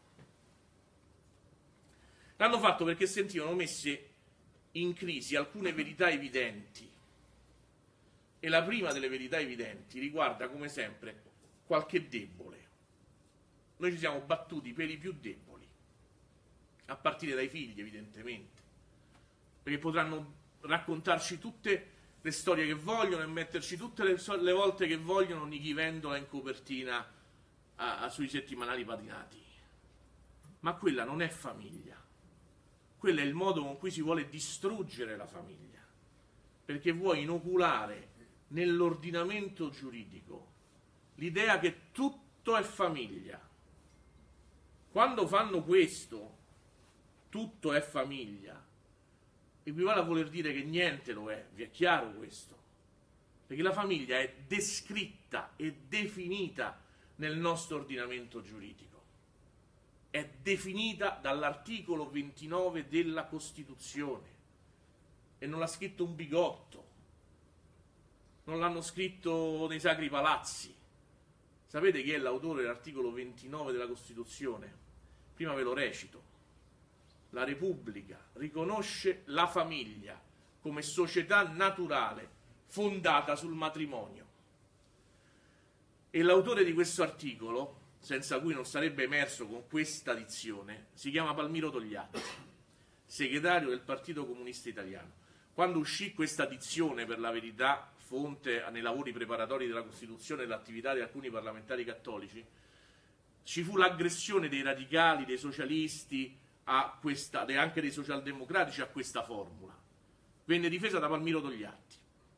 S2: l'hanno fatto perché sentivano messe in crisi alcune verità evidenti. E la prima delle verità evidenti riguarda, come sempre, qualche debole. Noi ci siamo battuti per i più deboli, a partire dai figli, evidentemente, perché potranno raccontarci tutte le storie che vogliono e metterci tutte le, le volte che vogliono Nichi Vendola in copertina a, a, sui settimanali patinati. Ma quella non è famiglia. Quello è il modo con cui si vuole distruggere la famiglia, perché vuoi inoculare nell'ordinamento giuridico l'idea che tutto è famiglia. Quando fanno questo, tutto è famiglia, equivale a voler dire che niente lo è. Vi è chiaro questo? Perché la famiglia è descritta e definita nel nostro ordinamento giuridico. È definita dall'articolo ventinove della Costituzione e non l'ha scritto un bigotto, non l'hanno scritto nei Sacri Palazzi. Sapete chi è l'autore dell'articolo ventinove della Costituzione? prima ve lo recito. La Repubblica riconosce la famiglia come società naturale fondata sul matrimonio. E l'autore di questo articolo, senza cui non sarebbe emerso con questa dizione, si chiama Palmiro Togliatti, segretario del Partito Comunista Italiano. Quando uscì questa dizione, per la verità, fonte nei lavori preparatori della Costituzione e l'attività di alcuni parlamentari cattolici, ci fu l'aggressione dei radicali, dei socialisti, a questa, e anche dei socialdemocratici a questa formula. Venne difesa da Palmiro Togliatti.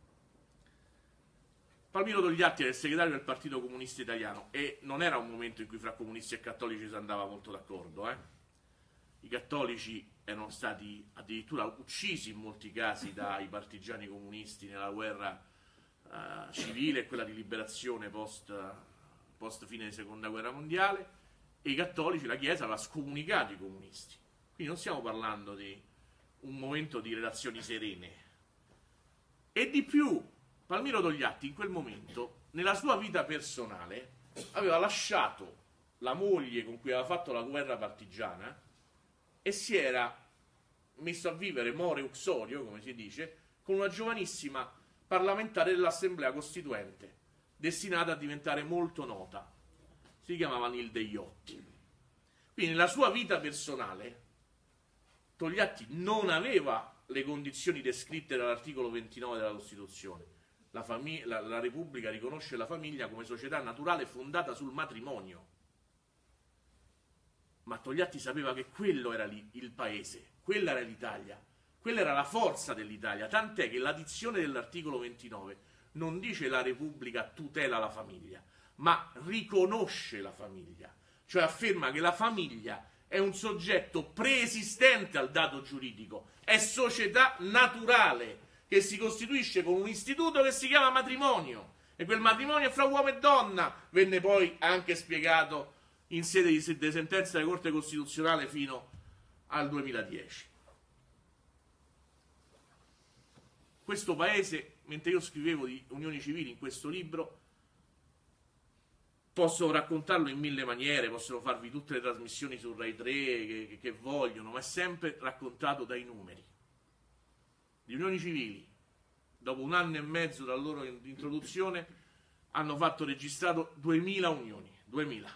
S2: Palmiro Togliatti era il segretario del Partito Comunista Italiano e non era un momento in cui fra comunisti e cattolici si andava molto d'accordo. Eh? I cattolici erano stati addirittura uccisi in molti casi dai partigiani comunisti nella guerra eh, civile e quella di liberazione post, post fine di seconda guerra mondiale, e i cattolici, la Chiesa, aveva scomunicato i comunisti. Quindi non stiamo parlando di un momento di relazioni serene. E di più, Palmiro Togliatti in quel momento, nella sua vita personale, aveva lasciato la moglie con cui aveva fatto la guerra partigiana e si era messo a vivere more uxorio, come si dice, con una giovanissima parlamentare dell'Assemblea Costituente, destinata a diventare molto nota. Si chiamava Nilde Iotti. Quindi nella sua vita personale Togliatti non aveva le condizioni descritte dall'articolo ventinove della Costituzione. La, la, la Repubblica riconosce la famiglia come società naturale fondata sul matrimonio. Ma Togliatti sapeva che quello era lì, il paese, quella era l'Italia, quella era la forza dell'Italia, tant'è che la dizione dell'articolo ventinove non dice la Repubblica tutela la famiglia, ma riconosce la famiglia, cioè afferma che la famiglia è un soggetto preesistente al dato giuridico, è società naturale, che si costituisce con un istituto che si chiama matrimonio, e quel matrimonio è fra uomo e donna, venne poi anche spiegato in sede di sentenza della Corte Costituzionale fino al duemiladieci. Questo paese, mentre io scrivevo di unioni civili in questo libro, posso raccontarlo in mille maniere, possono farvi tutte le trasmissioni su Rai tre che, che vogliono, ma è sempre raccontato dai numeri. Le unioni civili, dopo un anno e mezzo dalla loro introduzione, hanno fatto registrato duemila unioni, duemila.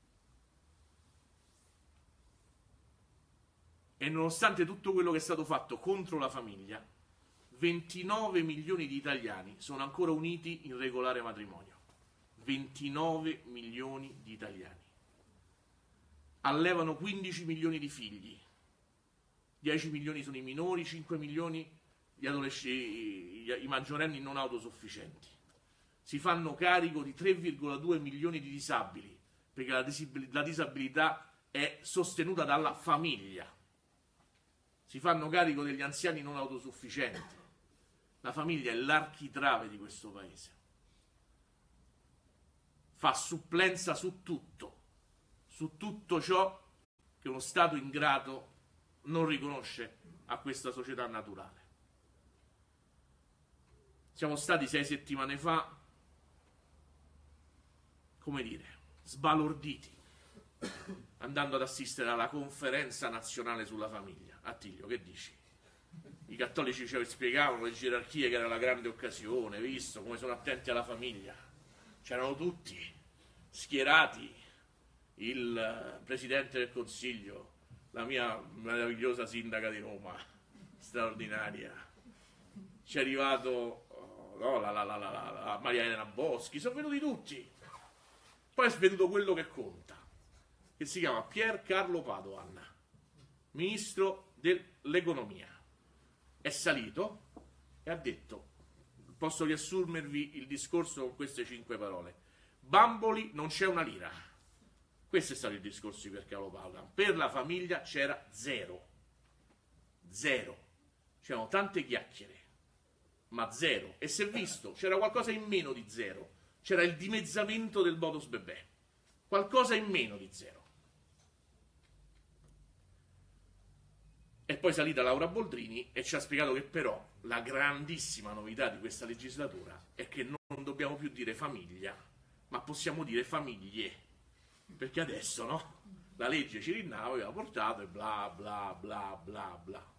S2: E nonostante tutto quello che è stato fatto contro la famiglia, ventinove milioni di italiani sono ancora uniti in regolare matrimonio. ventinove milioni di italiani. Allevano quindici milioni di figli. dieci milioni sono i minori, cinque milioni gli adolescenti, i maggiorenni non autosufficienti. Si fanno carico di tre virgola due milioni di disabili, perché la, la disabilità è sostenuta dalla famiglia. Si fanno carico degli anziani non autosufficienti. La famiglia è l'architrave di questo paese. Fa supplenza su tutto, su tutto ciò che uno Stato ingrato non riconosce a questa società naturale. Siamo stati sei settimane fa, come dire, sbalorditi, andando ad assistere alla conferenza nazionale sulla famiglia. Attilio, che dici? I cattolici ci spiegavano le gerarchie, che era la grande occasione, visto come sono attenti alla famiglia. C'erano tutti schierati, il Presidente del Consiglio, la mia meravigliosa sindaca di Roma, straordinaria, ci è arrivato no, la, la, la, la, la Maria Elena Boschi, sono venuti tutti. Poi è venuto quello che conta, che si chiama Pier Carlo Padoan, Ministro dell'Economia. È salito e ha detto, posso riassumervi il discorso con queste cinque parole: Bamboli non c'è una lira. Questo è stato il discorso di Pier Carlo Padoan. Per la famiglia c'era zero. Zero. C'erano tante chiacchiere, ma zero. E si è visto, c'era qualcosa in meno di zero. C'era il dimezzamento del bonus bebè. Qualcosa in meno di zero. E poi è salita Laura Boldrini e ci ha spiegato che però la grandissima novità di questa legislatura è che non dobbiamo più dire famiglia, ma possiamo dire famiglie. Perché adesso, no? la legge Cirinnà aveva portato e bla bla bla bla bla.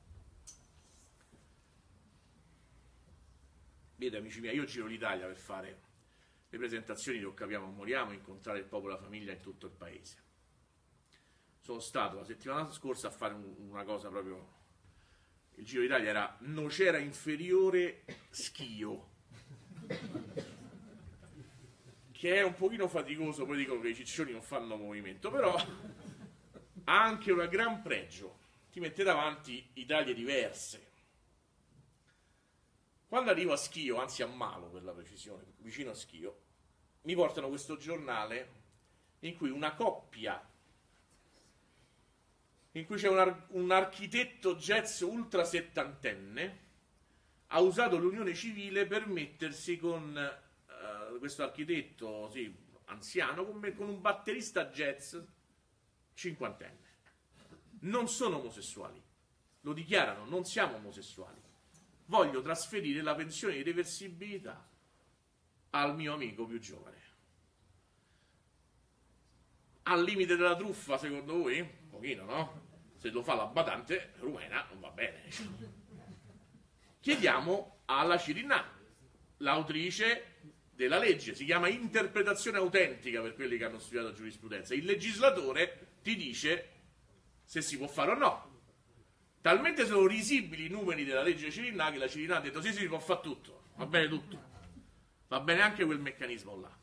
S2: Vedete amici miei, io giro l'Italia per fare le presentazioni, lo capiamo, moriamo, incontrare il popolo e la famiglia in tutto il paese. Sono stato la settimana scorsa a fare un, una cosa proprio, il Giro d'Italia era Nocera Inferiore Schio, che è un pochino faticoso, poi dicono che i ciccioni non fanno movimento, però ha anche un gran pregio, ti mette davanti Italie diverse. Quando arrivo a Schio, anzi a Malo per la precisione, vicino a Schio, mi portano questo giornale in cui una coppia, in cui c'è un, ar un architetto jazz ultra settantenne, ha usato l'unione civile per mettersi con uh, questo architetto sì, anziano, con, me, con un batterista jazz cinquantenne. Non sono omosessuali, lo dichiarano, non siamo omosessuali. Voglio trasferire la pensione di reversibilità al mio amico più giovane. Al limite della truffa, secondo voi? Un pochino, no? Se lo fa la badante rumena non va bene. Chiediamo alla Cirinnà, l'autrice della legge, si chiama interpretazione autentica per quelli che hanno studiato giurisprudenza. Il legislatore ti dice se si può fare o no. Talmente sono risibili i numeri della legge Cirinnà che la Cirinnà ha detto sì, sì, si può fare tutto, va bene tutto, va bene anche quel meccanismo là.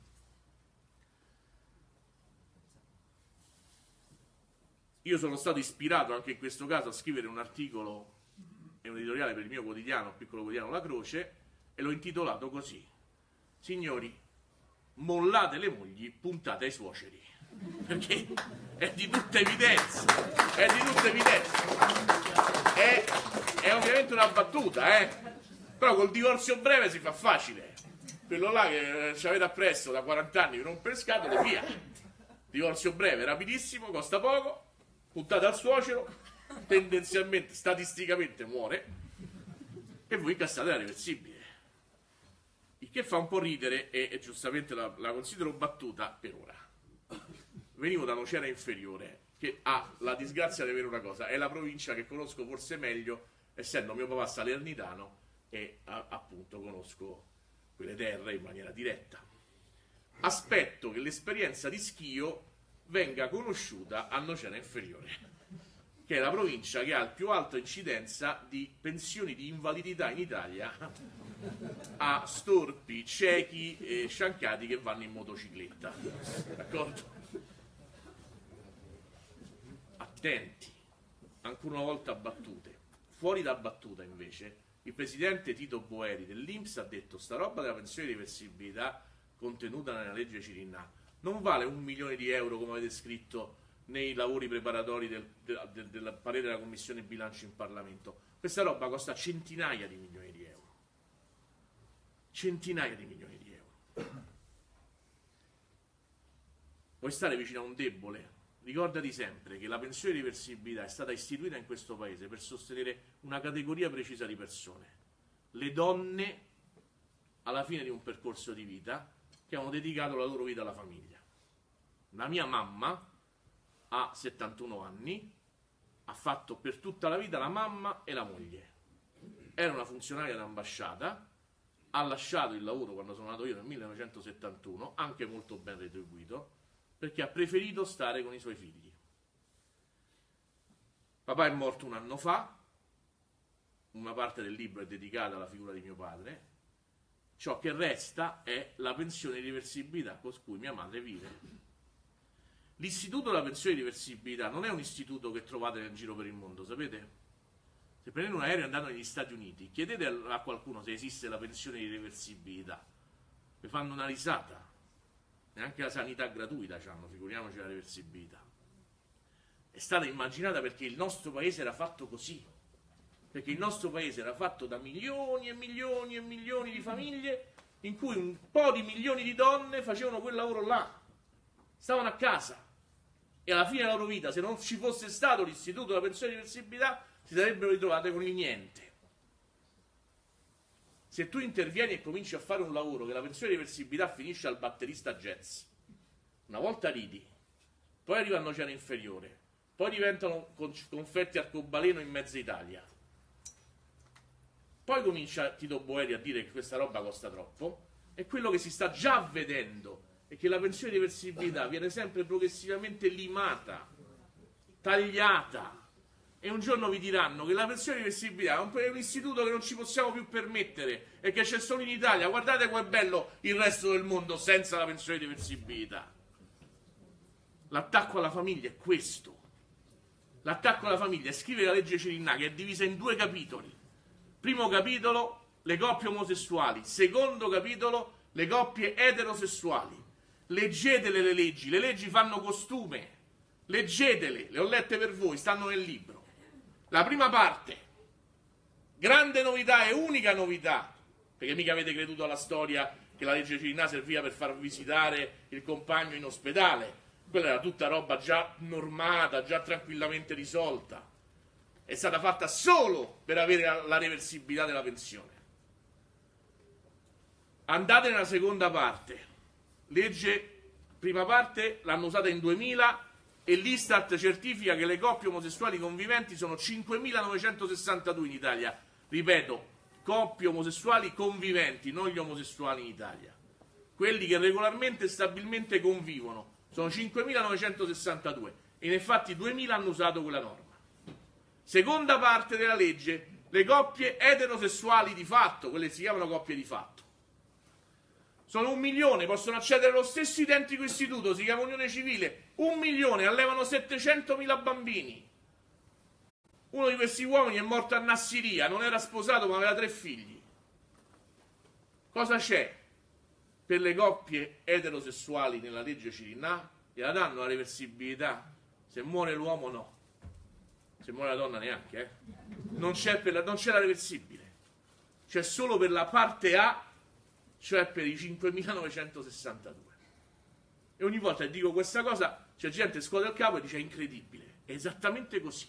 S2: Io sono stato ispirato anche in questo caso a scrivere un articolo e un editoriale per il mio quotidiano, piccolo quotidiano La Croce, e l'ho intitolato così: signori, mollate le mogli, puntate ai suoceri. Perché è di tutta evidenza, è di tutta evidenza. È, è ovviamente una battuta, eh? Però col divorzio breve si fa facile. Quello là che ci avete appresso da quaranta anni, vi rompe le scatole, via. Divorzio breve, rapidissimo, costa poco, puntate al suocero, tendenzialmente, statisticamente muore, e voi incassate la reversibile. Il che fa un po' ridere e, e giustamente la, la considero battuta per ora. Venivo da Nocera Inferiore, che ha la disgrazia di avere una cosa, è la provincia che conosco forse meglio, essendo mio papà salernitano e a, appunto conosco quelle terre in maniera diretta. Aspetto che l'esperienza di Schio venga conosciuta a Nocera Inferiore, che è la provincia che ha il più alta incidenza di pensioni di invalidità in Italia a storpi, ciechi e sciancati che vanno in motocicletta. D'accordo? Attenti, ancora una volta battute. Fuori da battuta invece il presidente Tito Boeri dell'I N P S ha detto: sta roba della pensione di reversibilità contenuta nella legge Cirinnà non vale un milione di euro come avete scritto nei lavori preparatori del, del, del, del parere della Commissione Bilancio in Parlamento. Questa roba costa centinaia di milioni di euro, centinaia di milioni di euro. Vuoi stare vicino a un debole? Ricordati sempre che la pensione di reversibilità è stata istituita in questo paese per sostenere una categoria precisa di persone, le donne alla fine di un percorso di vita che hanno dedicato la loro vita alla famiglia. La mia mamma ha settantuno anni, ha fatto per tutta la vita la mamma e la moglie. Era una funzionaria d'ambasciata, ha lasciato il lavoro quando sono nato io nel millenovecentosettantuno, anche molto ben retribuito, perché ha preferito stare con i suoi figli. Papà è morto un anno fa, una parte del libro è dedicata alla figura di mio padre, ciò che resta è la pensione di reversibilità con cui mia madre vive. L'istituto della pensione di reversibilità non è un istituto che trovate nel giro per il mondo, sapete? Se prendete un aereo e andate negli Stati Uniti, chiedete a qualcuno se esiste la pensione di reversibilità, vi fanno una risata. Neanche la sanità gratuita c'hanno, figuriamoci la reversibilità. È stata immaginata perché il nostro paese era fatto così, perché il nostro paese era fatto da milioni e milioni e milioni di famiglie in cui un po' di milioni di donne facevano quel lavoro là, stavano a casa e alla fine della loro vita, se non ci fosse stato l'istituto della pensione di reversibilità, si sarebbero ritrovate con il niente. Se tu intervieni e cominci a fare un lavoro che la pensione di reversibilità finisce al batterista jazz, una volta ridi, poi arriva a Nocera Inferiore, poi diventano confetti arcobaleno in mezza Italia. Poi comincia Tito Boeri a dire che questa roba costa troppo, e quello che si sta già vedendo è che la pensione di reversibilità viene sempre progressivamente limata, tagliata, e un giorno vi diranno che la pensione di reversibilità è un, è un istituto che non ci possiamo più permettere e che c'è solo in Italia. Guardate com'è bello il resto del mondo senza la pensione di reversibilità. L'attacco alla famiglia è questo. L'attacco alla famiglia è scrivere la legge Cirinnà, che è divisa in due capitoli. Primo capitolo, le coppie omosessuali. Secondo capitolo, le coppie eterosessuali. Leggetele le leggi, le leggi fanno costume. Leggetele, le ho lette per voi, stanno nel libro. La prima parte, grande novità e unica novità, perché mica avete creduto alla storia che la legge Cirinnà serviva per far visitare il compagno in ospedale. Quella era tutta roba già normata, già tranquillamente risolta. È stata fatta solo per avere la, la reversibilità della pensione. Andate nella seconda parte. Legge, prima parte, l'hanno usata in duemila e l'Istat certifica che le coppie omosessuali conviventi sono cinquemilanovecentosessantadue in Italia. Ripeto, coppie omosessuali conviventi, non gli omosessuali in Italia. Quelli che regolarmente e stabilmente convivono sono cinquemilanovecentosessantadue e infatti duemila hanno usato quella norma. Seconda parte della legge, le coppie eterosessuali di fatto, quelle si chiamano coppie di fatto. Sono un milione, possono accedere allo stesso identico istituto, si chiama unione civile, un milione, allevano settecentomila bambini. Uno di questi uomini è morto a Nassiria, non era sposato ma aveva tre figli. Cosa c'è per le coppie eterosessuali nella legge Cirinnà? Gliela danno la reversibilità, se muore l'uomo no, se muore la donna neanche, eh? Non c'è la, non c'è la reversibile, c'è solo per la parte A, cioè per i cinquemilanovecentosessantadue. E ogni volta che dico questa cosa c'è gente che scuote il capo e dice è incredibile. È esattamente così.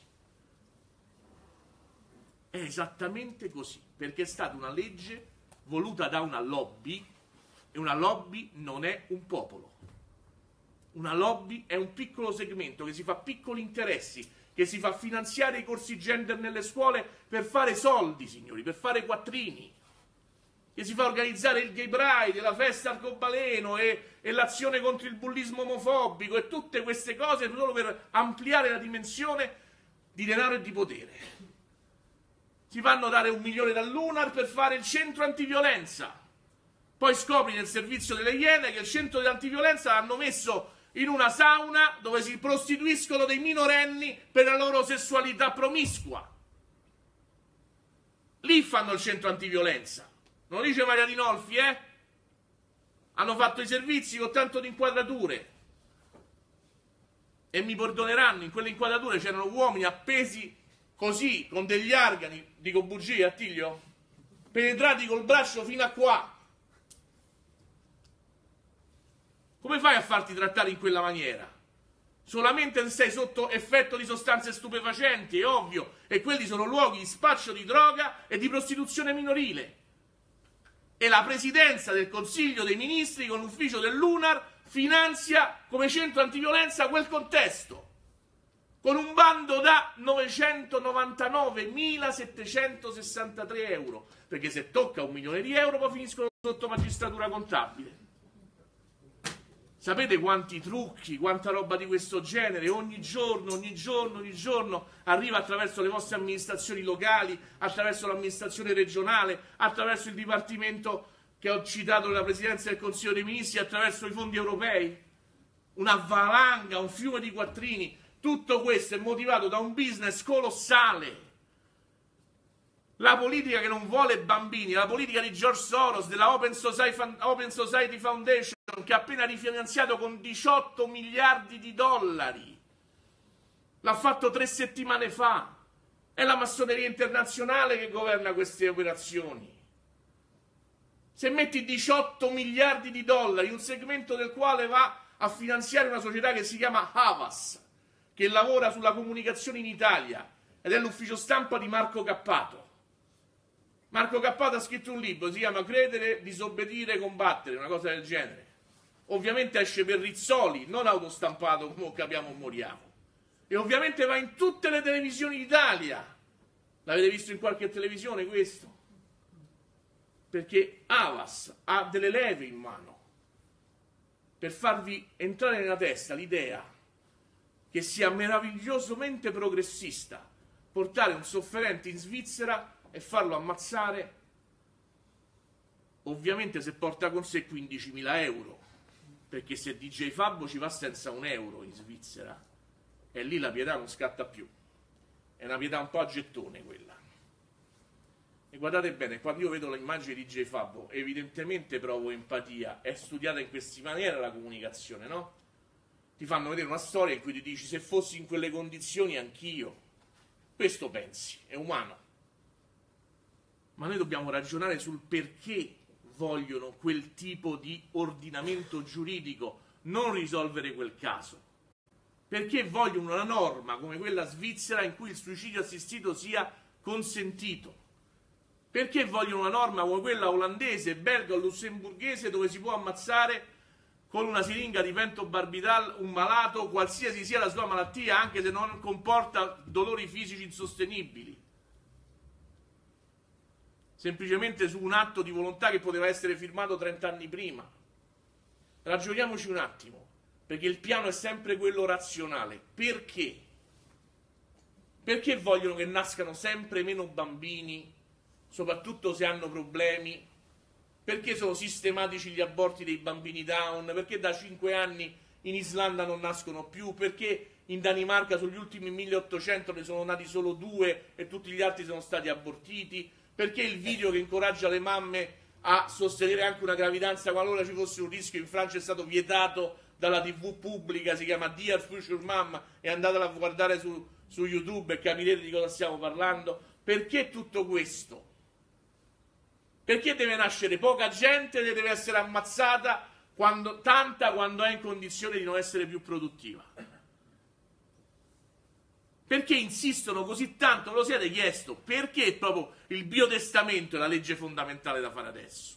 S2: È esattamente così, perché è stata una legge voluta da una lobby, e una lobby non è un popolo. Una lobby è un piccolo segmento che si fa piccoli interessi, che si fa finanziare i corsi gender nelle scuole per fare soldi, signori, per fare quattrini, che si fa organizzare il Gay Pride, la festa arcobaleno e, e l'azione contro il bullismo omofobico e tutte queste cose solo per ampliare la dimensione di denaro e di potere. Si fanno dare un milione dall'Unar per fare il centro antiviolenza. Poi scopri nel servizio delle Iene che il centro dell'antiviolenza l'hanno messo in una sauna dove si prostituiscono dei minorenni per la loro sessualità promiscua. Lì fanno il centro antiviolenza. Non lo dice Maria Dinolfi, eh? Hanno fatto i servizi con tanto di inquadrature. E mi perdoneranno, in quelle inquadrature c'erano uomini appesi così, con degli argani, dico bugie, Attilio? Penetrati col braccio fino a qua. Come fai a farti trattare in quella maniera? Solamente se sei sotto effetto di sostanze stupefacenti, è ovvio, e quelli sono luoghi di spaccio di droga e di prostituzione minorile. E la presidenza del Consiglio dei Ministri con l'ufficio dell'Unar finanzia come centro antiviolenza quel contesto, con un bando da novecentonovantanovemilasettecentosessantatré euro, perché se tocca un milione di euro poi finiscono sotto magistratura contabile. Sapete quanti trucchi, quanta roba di questo genere ogni giorno, ogni giorno, ogni giorno arriva attraverso le vostre amministrazioni locali, attraverso l'amministrazione regionale, attraverso il dipartimento che ho citato nella Presidenza del Consiglio dei Ministri, attraverso i fondi europei? Una valanga, un fiume di quattrini. Tutto questo è motivato da un business colossale. La politica che non vuole bambini, la politica di George Soros, della Open Society Foundation, che ha appena rifinanziato con diciotto miliardi di dollari. L'ha fatto tre settimane fa. È la massoneria internazionale che governa queste operazioni. Se metti diciotto miliardi di dollari, un segmento del quale va a finanziare una società che si chiama Havas, che lavora sulla comunicazione in Italia, ed è l'ufficio stampa di Marco Cappato. Marco Cappato ha scritto un libro, si chiama Credere, disobbedire, combattere, una cosa del genere. ovviamente esce per Rizzoli, non autostampato come capiamo moriamo. E ovviamente va in tutte le televisioni d'Italia. L'avete visto in qualche televisione questo? Perché Havas ha delle leve in mano per farvi entrare nella testa l'idea che sia meravigliosamente progressista portare un sofferente in Svizzera e farlo ammazzare, ovviamente se porta con sé quindicimila euro, perché se D J Fabbo ci va senza un euro in Svizzera, e lì la pietà non scatta più, è una pietà un po' a gettone quella. E guardate bene, quando io vedo l'immagine di D J Fabbo, evidentemente provo empatia, è studiata in questa maniera la comunicazione, no? Ti fanno vedere una storia in cui ti dici se fossi in quelle condizioni anch'io. Questo pensi, è umano. Ma noi dobbiamo ragionare sul perché vogliono quel tipo di ordinamento giuridico, non risolvere quel caso. Perché vogliono una norma come quella svizzera in cui il suicidio assistito sia consentito? Perché vogliono una norma come quella olandese, belga o lussemburghese dove si può ammazzare con una siringa di pentobarbital un malato, qualsiasi sia la sua malattia, anche se non comporta dolori fisici insostenibili? Semplicemente su un atto di volontà che poteva essere firmato trent'anni prima. Ragioniamoci un attimo, perché il piano è sempre quello razionale. Perché? Perché vogliono che nascano sempre meno bambini, soprattutto se hanno problemi? Perché sono sistematici gli aborti dei bambini down? Perché da cinque anni in Islanda non nascono più? Perché in Danimarca sugli ultimi milleottocento ne sono nati solo due e tutti gli altri sono stati abortiti? Perché il video che incoraggia le mamme a sostenere anche una gravidanza qualora ci fosse un rischio in Francia è stato vietato dalla tivù pubblica, si chiama Dear Future Mom, e andatela a guardare su, su YouTube e capirete di cosa stiamo parlando? Perché tutto questo? Perché deve nascere poca gente e deve essere ammazzata quando, tanta quando è in condizione di non essere più produttiva? Perché insistono così tanto? Ve lo siete chiesto? Perché proprio il biotestamento è la legge fondamentale da fare adesso?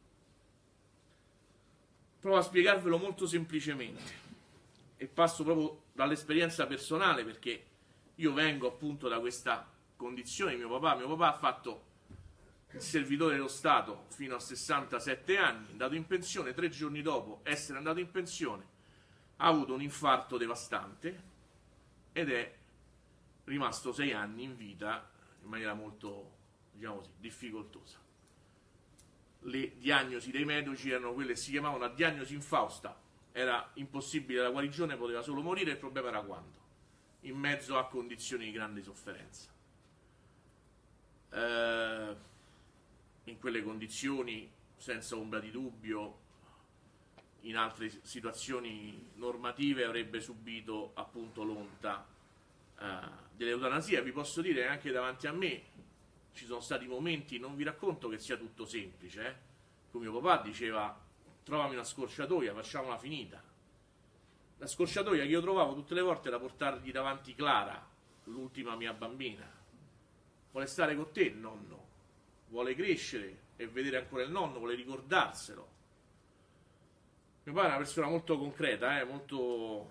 S2: Provo a spiegarvelo molto semplicemente e passo proprio dall'esperienza personale, perché io vengo appunto da questa condizione. Mio papà, mio papà ha fatto il servitore dello Stato fino a sessantasette anni, è andato in pensione, tre giorni dopo essere andato in pensione ha avuto un infarto devastante ed è rimasto sei anni in vita in maniera molto, diciamo così, difficoltosa. Le diagnosi dei medici erano quelle che si chiamavano a diagnosi infausta, era impossibile la guarigione, poteva solo morire, il problema era quando? In mezzo a condizioni di grande sofferenza. Eh... In quelle condizioni, senza ombra di dubbio, in altre situazioni normative avrebbe subito appunto l'onta eh, dell'eutanasia. Vi posso dire anche davanti a me ci sono stati momenti, non vi racconto che sia tutto semplice, eh? Come mio papà diceva: trovami una scorciatoia, facciamola finita. La scorciatoia che io trovavo tutte le volte era portargli davanti Clara, l'ultima mia bambina. Vuole stare con te, nonno? Vuole crescere e vedere ancora il nonno, vuole ricordarselo. Mio padre è una persona molto concreta, eh, molto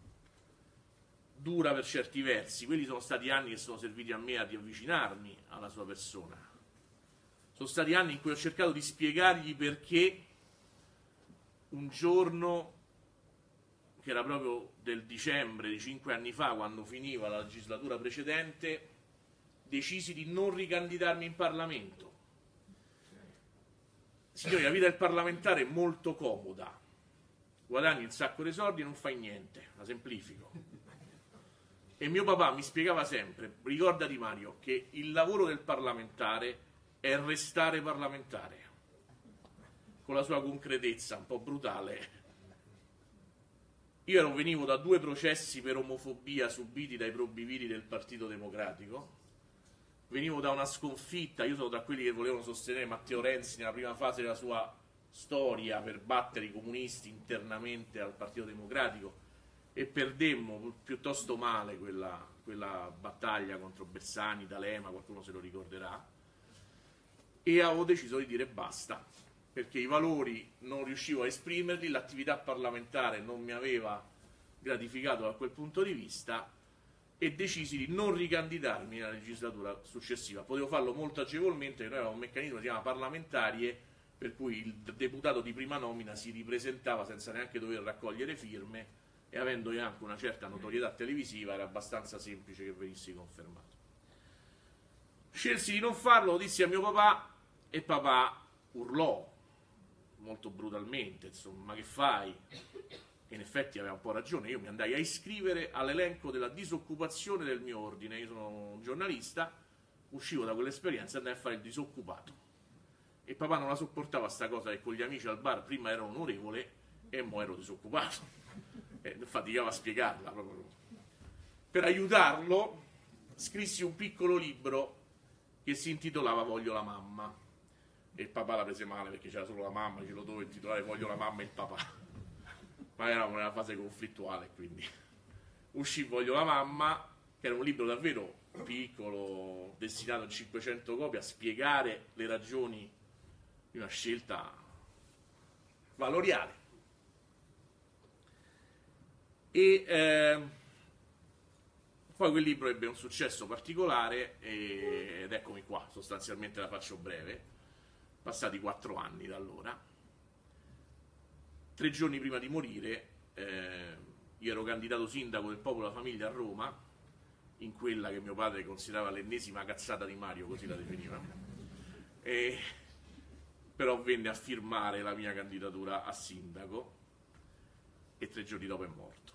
S2: dura per certi versi. Quelli sono stati anni che sono serviti a me ad avvicinarmi alla sua persona. Sono stati anni in cui ho cercato di spiegargli perché un giorno, che era proprio del dicembre di cinque anni fa, quando finiva la legislatura precedente, decisi di non ricandidarmi in Parlamento. Signori, la vita del parlamentare è molto comoda, guadagni un sacco di soldi e non fai niente, la semplifico. E mio papà mi spiegava sempre: ricordati Mario, che il lavoro del parlamentare è restare parlamentare, con la sua concretezza un po' brutale. Io ero, venivo da due processi per omofobia subiti dai probiviri del Partito Democratico. Venivo da una sconfitta, io sono tra quelli che volevano sostenere Matteo Renzi nella prima fase della sua storia per battere i comunisti internamente al Partito Democratico, e perdemmo piuttosto male quella, quella battaglia contro Bersani, D'Alema, qualcuno se lo ricorderà, e avevo deciso di dire basta. perché i valori non riuscivo a esprimerli, l'attività parlamentare non mi aveva gratificato da quel punto di vista e decisi di non ricandidarmi nella legislatura successiva. Potevo farlo molto agevolmente, noi avevamo un meccanismo che si chiama parlamentarie, per cui il deputato di prima nomina si ripresentava senza neanche dover raccogliere firme e avendo io anche una certa notorietà televisiva era abbastanza semplice che venissi confermato. Scelsi di non farlo, lo dissi a mio papà e papà urlò molto brutalmente, insomma, ma che fai? E in effetti aveva un po' ragione, io mi andai a iscrivere all'elenco della disoccupazione del mio ordine, io sono un giornalista, uscivo da quell'esperienza e andai a fare il disoccupato. E papà non la sopportava sta cosa che con gli amici al bar prima ero onorevole e mo ero disoccupato. E faticava a spiegarla proprio. Per aiutarlo scrissi un piccolo libro che si intitolava Voglio la mamma. E il papà la prese male perché c'era solo la mamma, ce lo dovevo intitolare Voglio la mamma e il papà. Ma eravamo nella fase conflittuale, quindi uscì Voglio la mamma, che era un libro davvero piccolo, destinato a cinquecento copie, a spiegare le ragioni di una scelta valoriale. E eh, poi quel libro ebbe un successo particolare e, ed eccomi qua, sostanzialmente la faccio breve, passati quattro anni da allora. Tre giorni prima di morire eh, io ero candidato sindaco del Popolo della Famiglia a Roma, in quella che mio padre considerava l'ennesima cazzata di Mario, così la definiva, e, però venne a firmare la mia candidatura a sindaco e tre giorni dopo è morto.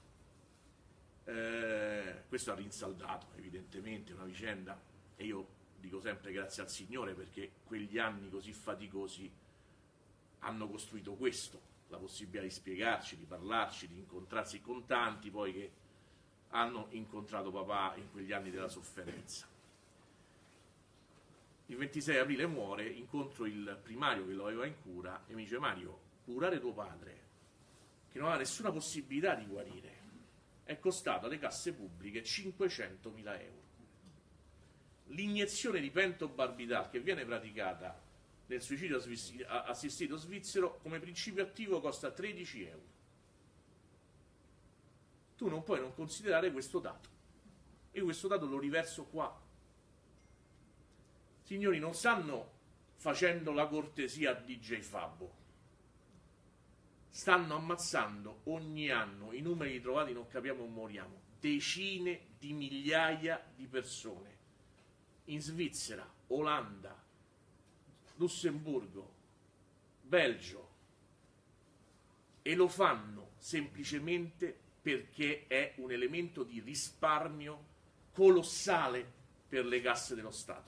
S2: Eh, questo ha rinsaldato evidentemente una vicenda e io dico sempre grazie al Signore perché quegli anni così faticosi hanno costruito questo, la possibilità di spiegarci, di parlarci, di incontrarsi con tanti poi che hanno incontrato papà in quegli anni della sofferenza. Il ventisei aprile muore, incontro il primario che lo aveva in cura e mi dice: Mario, curare tuo padre, che non ha nessuna possibilità di guarire, è costato alle casse pubbliche cinquecentomila euro. L'iniezione di pentobarbital che viene praticata nel suicidio assistito svizzero come principio attivo costa tredici euro. Tu non puoi non considerare questo dato. Io questo dato lo riverso qua. Signori, non stanno facendo la cortesia a D J Fabbo. Stanno ammazzando ogni anno, i numeri trovati non capiamo o moriamo, decine di migliaia di persone. In Svizzera, Olanda, Lussemburgo, Belgio. E lo fanno semplicemente perché è un elemento di risparmio colossale per le casse dello Stato.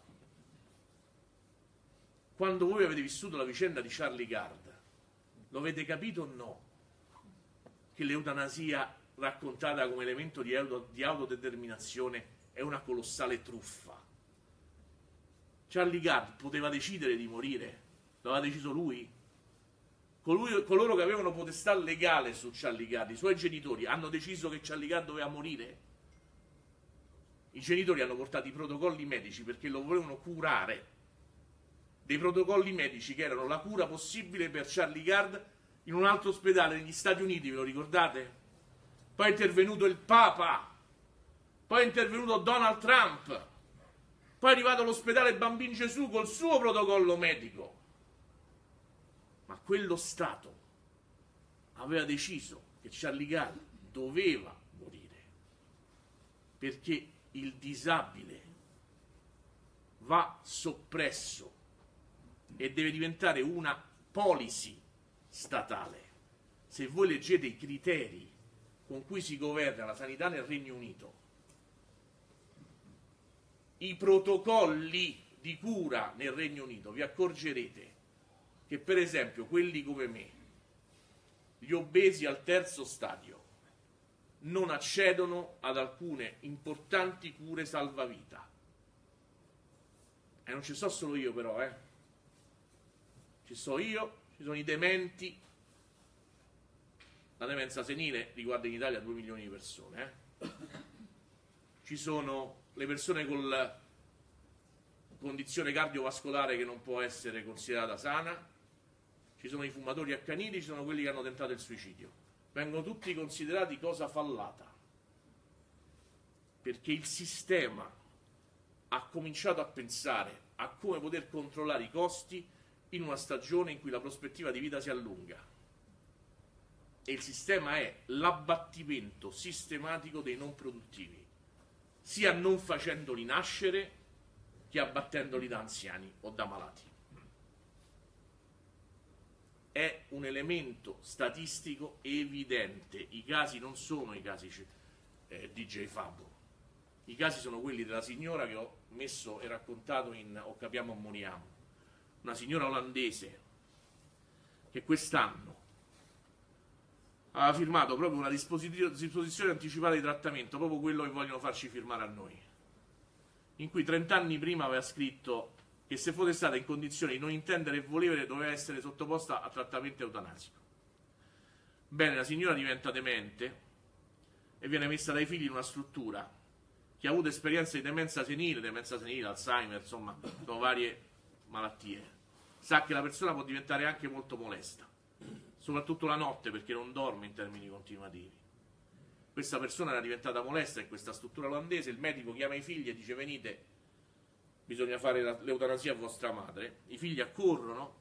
S2: Quando voi avete vissuto la vicenda di Charlie Gard, lo avete capito o no? Che l'eutanasia raccontata come elemento di, auto, di autodeterminazione è una colossale truffa. Charlie Gard poteva decidere di morire, lo aveva deciso lui. Colui, coloro che avevano potestà legale su Charlie Gard, i suoi genitori, hanno deciso che Charlie Gard doveva morire. I genitori hanno portato i protocolli medici perché lo volevano curare. Dei protocolli medici che erano la cura possibile per Charlie Gard in un altro ospedale negli Stati Uniti, ve lo ricordate? Poi è intervenuto il Papa, poi è intervenuto Donald Trump, poi è arrivato all'ospedale Bambin Gesù col suo protocollo medico. Ma quello Stato aveva deciso che Charlie Gard doveva morire perché il disabile va soppresso e deve diventare una policy statale. Se voi leggete i criteri con cui si governa la sanità nel Regno Unito, i protocolli di cura nel Regno Unito, vi accorgerete che per esempio quelli come me, gli obesi al terzo stadio, non accedono ad alcune importanti cure salvavita. E non ci so solo io però, eh. Ci so io, ci sono i dementi. La demenza senile riguarda in Italia due milioni di persone, eh. Ci sono le persone con la condizione cardiovascolare che non può essere considerata sana, ci sono i fumatori accaniti, ci sono quelli che hanno tentato il suicidio. Vengono tutti considerati cosa fallata, perché il sistema ha cominciato a pensare a come poter controllare i costi in una stagione in cui la prospettiva di vita si allunga. E il sistema è l'abbattimento sistematico dei non produttivi, sia non facendoli nascere che abbattendoli da anziani o da malati. È un elemento statistico evidente. I casi non sono i casi eh, D J Fabio, i casi sono quelli della signora che ho messo e raccontato in O capiamo o moriamo, una signora olandese che quest'anno aveva firmato proprio una disposizione anticipata di trattamento, proprio quello che vogliono farci firmare a noi, in cui trent'anni prima aveva scritto che se fosse stata in condizioni di non intendere e volere doveva essere sottoposta a trattamento eutanasico. Bene, la signora diventa demente e viene messa dai figli in una struttura che ha avuto esperienza di demenza senile, demenza senile, Alzheimer, insomma, sono varie malattie. Sa che la persona può diventare anche molto molesta, soprattutto la notte, perché non dorme in termini continuativi. Questa persona era diventata molesta in questa struttura olandese, il medico chiama i figli e dice: venite, bisogna fare l'eutanasia a vostra madre. I figli accorrono.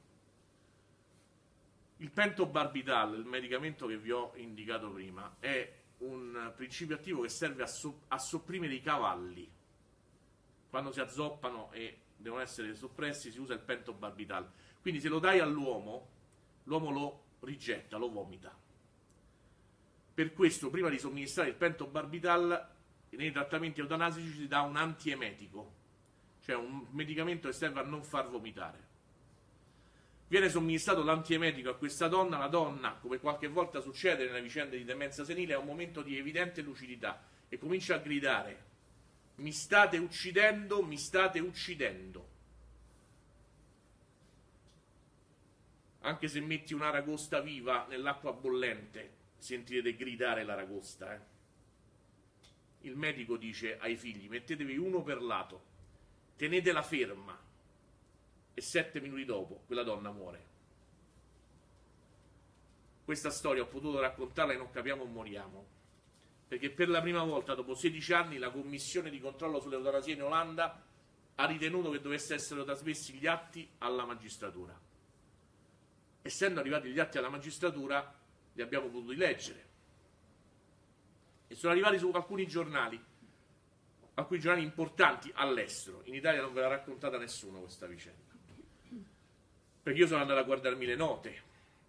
S2: Il pentobarbital, il medicamento che vi ho indicato prima, è un principio attivo che serve a, so a sopprimere i cavalli. Quando si azzoppano e devono essere soppressi si usa il pentobarbital. Quindi se lo dai all'uomo, l'uomo lo rigetta, lo vomita. Per questo, prima di somministrare il pentobarbital, nei trattamenti eutanasici si dà un antiemetico, cioè un medicamento che serve a non far vomitare. Viene somministrato l'antiemetico a questa donna, la donna, come qualche volta succede nelle vicende di demenza senile, ha un momento di evidente lucidità e comincia a gridare: mi state uccidendo, mi state uccidendo. Anche se metti un'aragosta viva nell'acqua bollente, sentirete gridare l'aragosta. Eh? Il medico dice ai figli: mettetevi uno per lato, tenetela ferma, e sette minuti dopo quella donna muore. Questa storia ho potuto raccontarla e non capiamo o moriamo, perché per la prima volta dopo sedici anni la commissione di controllo sull'eutanasia in Olanda ha ritenuto che dovesse essere trasmessi gli atti alla magistratura. Essendo arrivati gli atti alla magistratura, li abbiamo potuti leggere e sono arrivati su alcuni giornali, alcuni giornali importanti all'estero. In Italia non ve l'ha raccontata nessuno questa vicenda, perché io sono andato a guardarmi le note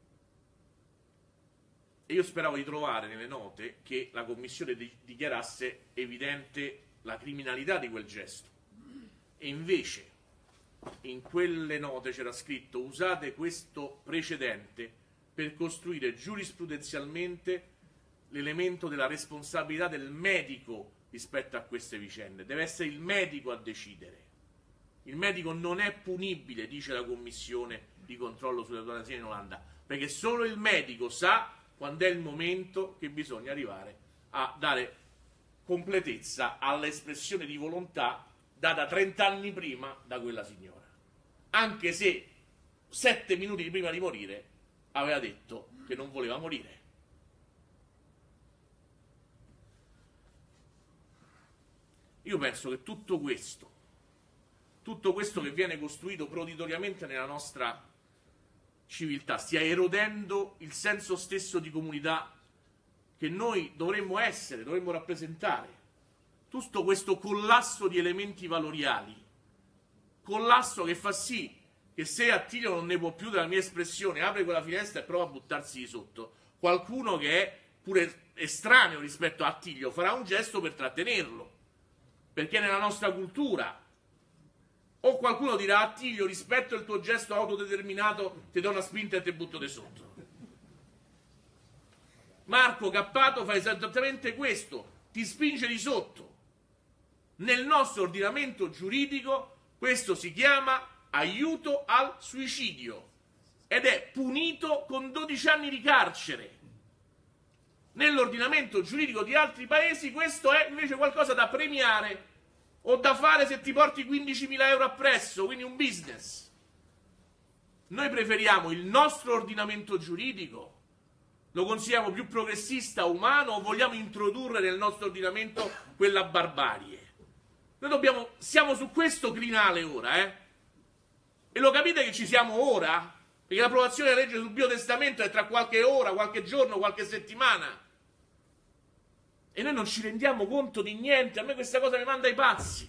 S2: e io speravo di trovare nelle note che la commissione di dichiarasse evidente la criminalità di quel gesto, e invece in quelle note c'era scritto: usate questo precedente per costruire giurisprudenzialmente l'elemento della responsabilità del medico rispetto a queste vicende. Deve essere il medico a decidere. Il medico non è punibile, dice la commissione di controllo sull'eutanasia in Olanda, perché solo il medico sa quando è il momento che bisogna arrivare a dare completezza all'espressione di volontà data trent'anni prima da quella signora, anche se sette minuti prima di morire aveva detto che non voleva morire. Io penso che tutto questo, tutto questo che viene costruito proditoriamente nella nostra civiltà, stia erodendo il senso stesso di comunità che noi dovremmo essere, dovremmo rappresentare. Tutto questo collasso di elementi valoriali, collasso che fa sì che se Attilio non ne può più della mia espressione, apre quella finestra e prova a buttarsi di sotto, qualcuno che è pure estraneo rispetto a Attilio farà un gesto per trattenerlo, perché nella nostra cultura o qualcuno dirà: Attilio, rispetto al tuo gesto autodeterminato, ti do una spinta e ti butto di sotto. Marco Cappato fa esattamente questo, ti spinge di sotto. Nel nostro ordinamento giuridico questo si chiama aiuto al suicidio ed è punito con dodici anni di carcere. Nell'ordinamento giuridico di altri paesi questo è invece qualcosa da premiare o da fare se ti porti quindicimila euro appresso, quindi un business. Noi preferiamo il nostro ordinamento giuridico? Lo consideriamo più progressista, umano, o vogliamo introdurre nel nostro ordinamento quella barbarie? Noi dobbiamo, siamo su questo crinale ora, eh? E lo capite che ci siamo ora? Perché l'approvazione della legge sul biotestamento è tra qualche ora, qualche giorno, qualche settimana. E noi non ci rendiamo conto di niente. A me questa cosa mi manda ai pazzi.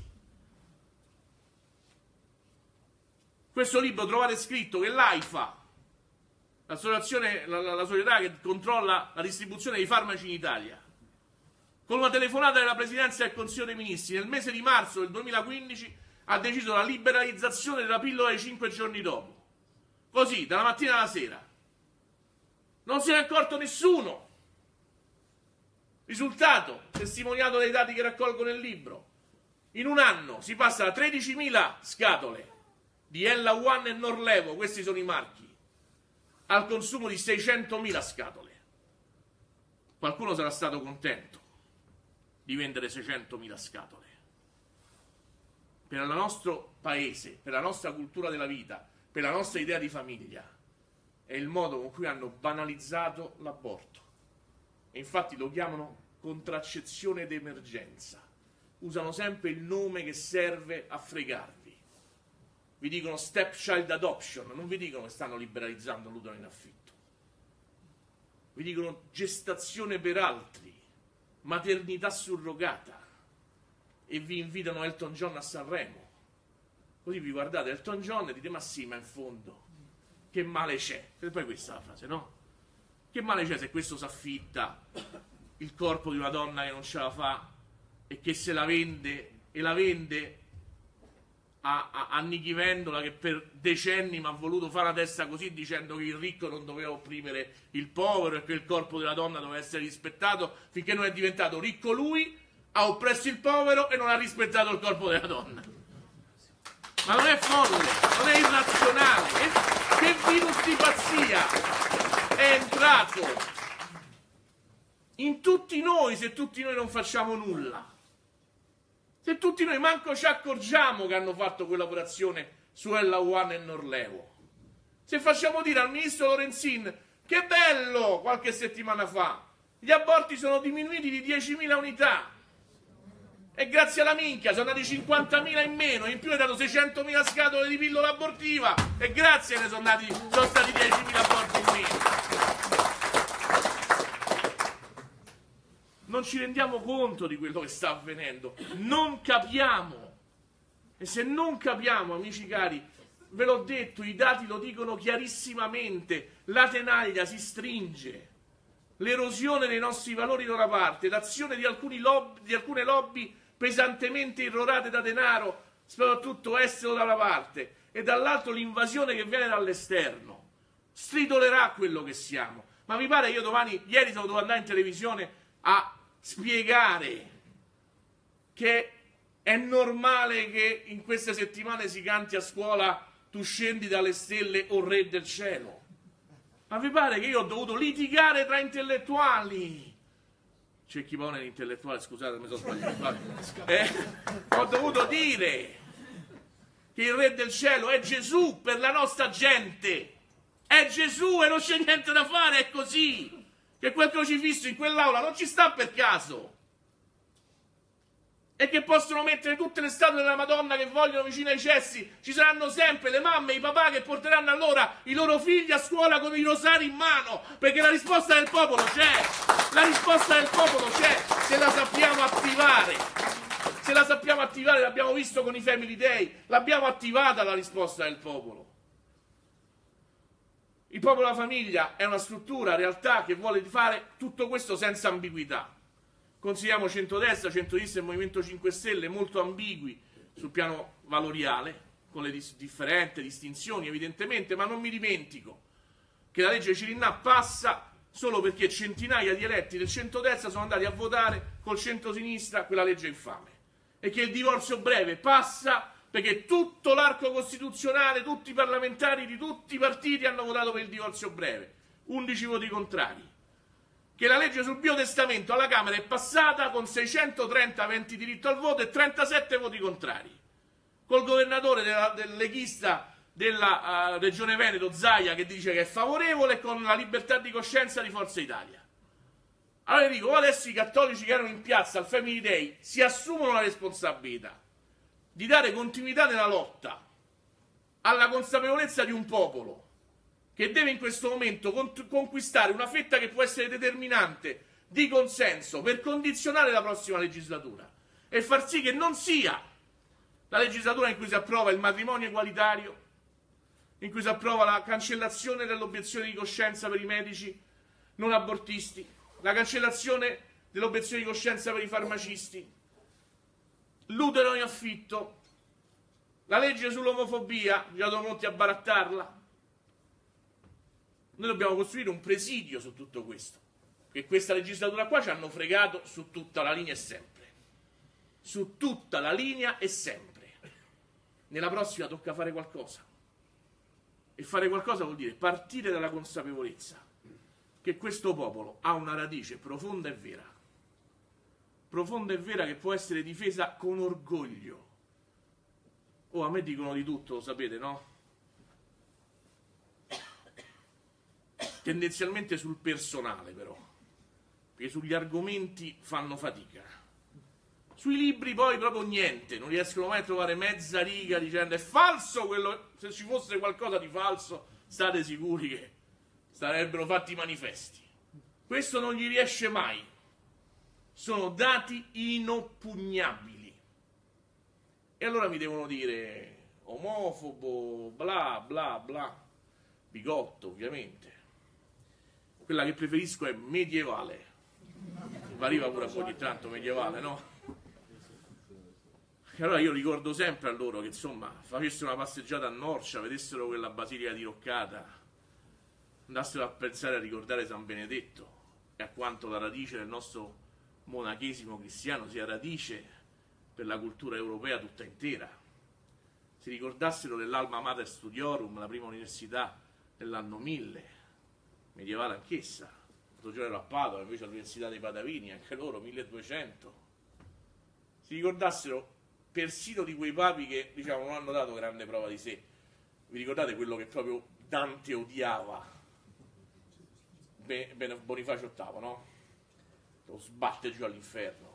S2: Questo libro trovate scritto che l'AIFA, l'associazione, la, la, la società che controlla la distribuzione dei farmaci in Italia, con una telefonata della Presidenza del Consiglio dei Ministri nel mese di marzo del duemilaquindici ha deciso la liberalizzazione della pillola di cinque giorni dopo. Così, dalla mattina alla sera. Non se ne è accorto nessuno. Risultato, testimoniato dai dati che raccolgo nel libro. In un anno si passa da tredicimila scatole di Ella One e Norlevo, questi sono i marchi, al consumo di seicentomila scatole. Qualcuno sarà stato contento di vendere seicentomila scatole. Per il nostro paese, per la nostra cultura della vita, per la nostra idea di famiglia, è il modo con cui hanno banalizzato l'aborto. E infatti lo chiamano contraccezione d'emergenza. Usano sempre il nome che serve a fregarvi. Vi dicono stepchild adoption, non vi dicono che stanno liberalizzando l'utero in affitto. Vi dicono gestazione per altri, maternità surrogata, e vi invitano Elton John a Sanremo. Così vi guardate Elton John e dite: ma sì, ma in fondo che male c'è? E poi questa è la frase, no? Che male c'è se questo si affitta il corpo di una donna che non ce la fa e che se la vende, e la vende a, a, a Nichi Vendola, che per decenni mi ha voluto fare la testa così, dicendo che il ricco non doveva opprimere il povero e che il corpo della donna doveva essere rispettato, finché non è diventato ricco lui, ha oppresso il povero e non ha rispettato il corpo della donna. Ma non è folle, non è irrazionale. Che virus di pazzia è entrato in tutti noi se tutti noi non facciamo nulla? Se tutti noi manco ci accorgiamo che hanno fatto quell'operazione su Ella One e Norlevo. Se facciamo dire al ministro Lorenzin: che bello, qualche settimana fa gli aborti sono diminuiti di diecimila unità, e grazie alla minchia sono andati cinquantamila in meno, in più hai dato seicentomila scatole di pillola abortiva, e grazie ne sono, andati, sono stati diecimila aborti in meno. Non ci rendiamo conto di quello che sta avvenendo, non capiamo. E se non capiamo, amici cari, ve l'ho detto, i dati lo dicono chiarissimamente, la tenaglia si stringe, l'erosione dei nostri valori da una parte, l'azione di, alcuni lobby, di alcune lobby pesantemente irrorate da denaro, soprattutto estero da una parte, e dall'altro l'invasione che viene dall'esterno, stritolerà quello che siamo. Ma mi pare, io domani, ieri sono dovuto andare in televisione a spiegare che è normale che in queste settimane si canti a scuola "Tu scendi dalle stelle, o Re del cielo". Ma vi pare che io ho dovuto litigare tra intellettuali? C'è chi pone l'intellettuale, scusate, mi sono sbagliato. Eh, ho dovuto dire che il Re del cielo è Gesù per la nostra gente. È Gesù e non c'è niente da fare, è così. Che quel crocifisso in quell'aula non ci sta per caso. E che possono mettere tutte le statue della Madonna che vogliono vicino ai cessi. Ci saranno sempre le mamme e i papà che porteranno allora i loro figli a scuola con i rosari in mano, perché la risposta del popolo c'è. La risposta del popolo c'è, se la sappiamo attivare. Se la sappiamo attivare, l'abbiamo visto con i Family Day, l'abbiamo attivata la risposta del popolo. Il popolo della famiglia è una struttura, realtà che vuole fare tutto questo senza ambiguità. Consideriamo centrodestra, centrodestra e Movimento cinque Stelle molto ambigui sul piano valoriale, con le dis- differenti distinzioni evidentemente, ma non mi dimentico che la legge Cirinnà passa solo perché centinaia di eletti del centrodestra sono andati a votare col centrosinistra quella legge infame, e che il divorzio breve passa perché tutto l'arco costituzionale, tutti i parlamentari di tutti i partiti hanno votato per il divorzio breve, undici voti contrari. Che la legge sul biotestamento alla Camera è passata con seicentotrenta aventi diritto al voto e trentasette voti contrari. Col governatore della, del leghista della uh, Regione Veneto, Zaia, che dice che è favorevole, con la libertà di coscienza di Forza Italia. Allora dico, adesso i cattolici che erano in piazza al Family Day si assumono la responsabilità di dare continuità nella lotta alla consapevolezza di un popolo che deve in questo momento conquistare una fetta che può essere determinante di consenso per condizionare la prossima legislatura e far sì che non sia la legislatura in cui si approva il matrimonio egualitario, in cui si approva la cancellazione dell'obiezione di coscienza per i medici non abortisti, la cancellazione dell'obiezione di coscienza per i farmacisti, l'utero in affitto, la legge sull'omofobia, già sono pronti a barattarla. Noi dobbiamo costruire un presidio su tutto questo, che questa legislatura qua ci hanno fregato su tutta la linea e sempre. Su tutta la linea e sempre. Nella prossima tocca fare qualcosa. E fare qualcosa vuol dire partire dalla consapevolezza che questo popolo ha una radice profonda e vera. Profonda e vera, che può essere difesa con orgoglio. Oh, a me dicono di tutto, lo sapete, no? Tendenzialmente sul personale, però, perché sugli argomenti fanno fatica. Sui libri poi proprio niente, non riescono mai a trovare mezza riga dicendo è falso quello. Se ci fosse qualcosa di falso, state sicuri che sarebbero fatti manifesti. Questo non gli riesce mai. Sono dati inoppugnabili. E allora mi devono dire omofobo, bla bla bla, bigotto ovviamente. Quella che preferisco è medievale. Arriva pure ogni tanto medievale, no? E allora io ricordo sempre a loro che insomma facessero una passeggiata a Norcia, vedessero quella basilica diroccata, andassero a pensare a ricordare San Benedetto e a quanto la radice del nostro monachesimo cristiano sia radice per la cultura europea tutta intera. Si ricordassero dell'Alma Mater Studiorum, la prima università dell'anno mille, medievale anch'essa. L'altro giorno ero a Padova, invece all'Università dei Padavini, anche loro milleduecento. Si ricordassero persino di quei papi che, diciamo, non hanno dato grande prova di sé. Vi ricordate quello che proprio Dante odiava? Bonifacio ottavo, no? Lo sbatte giù all'inferno.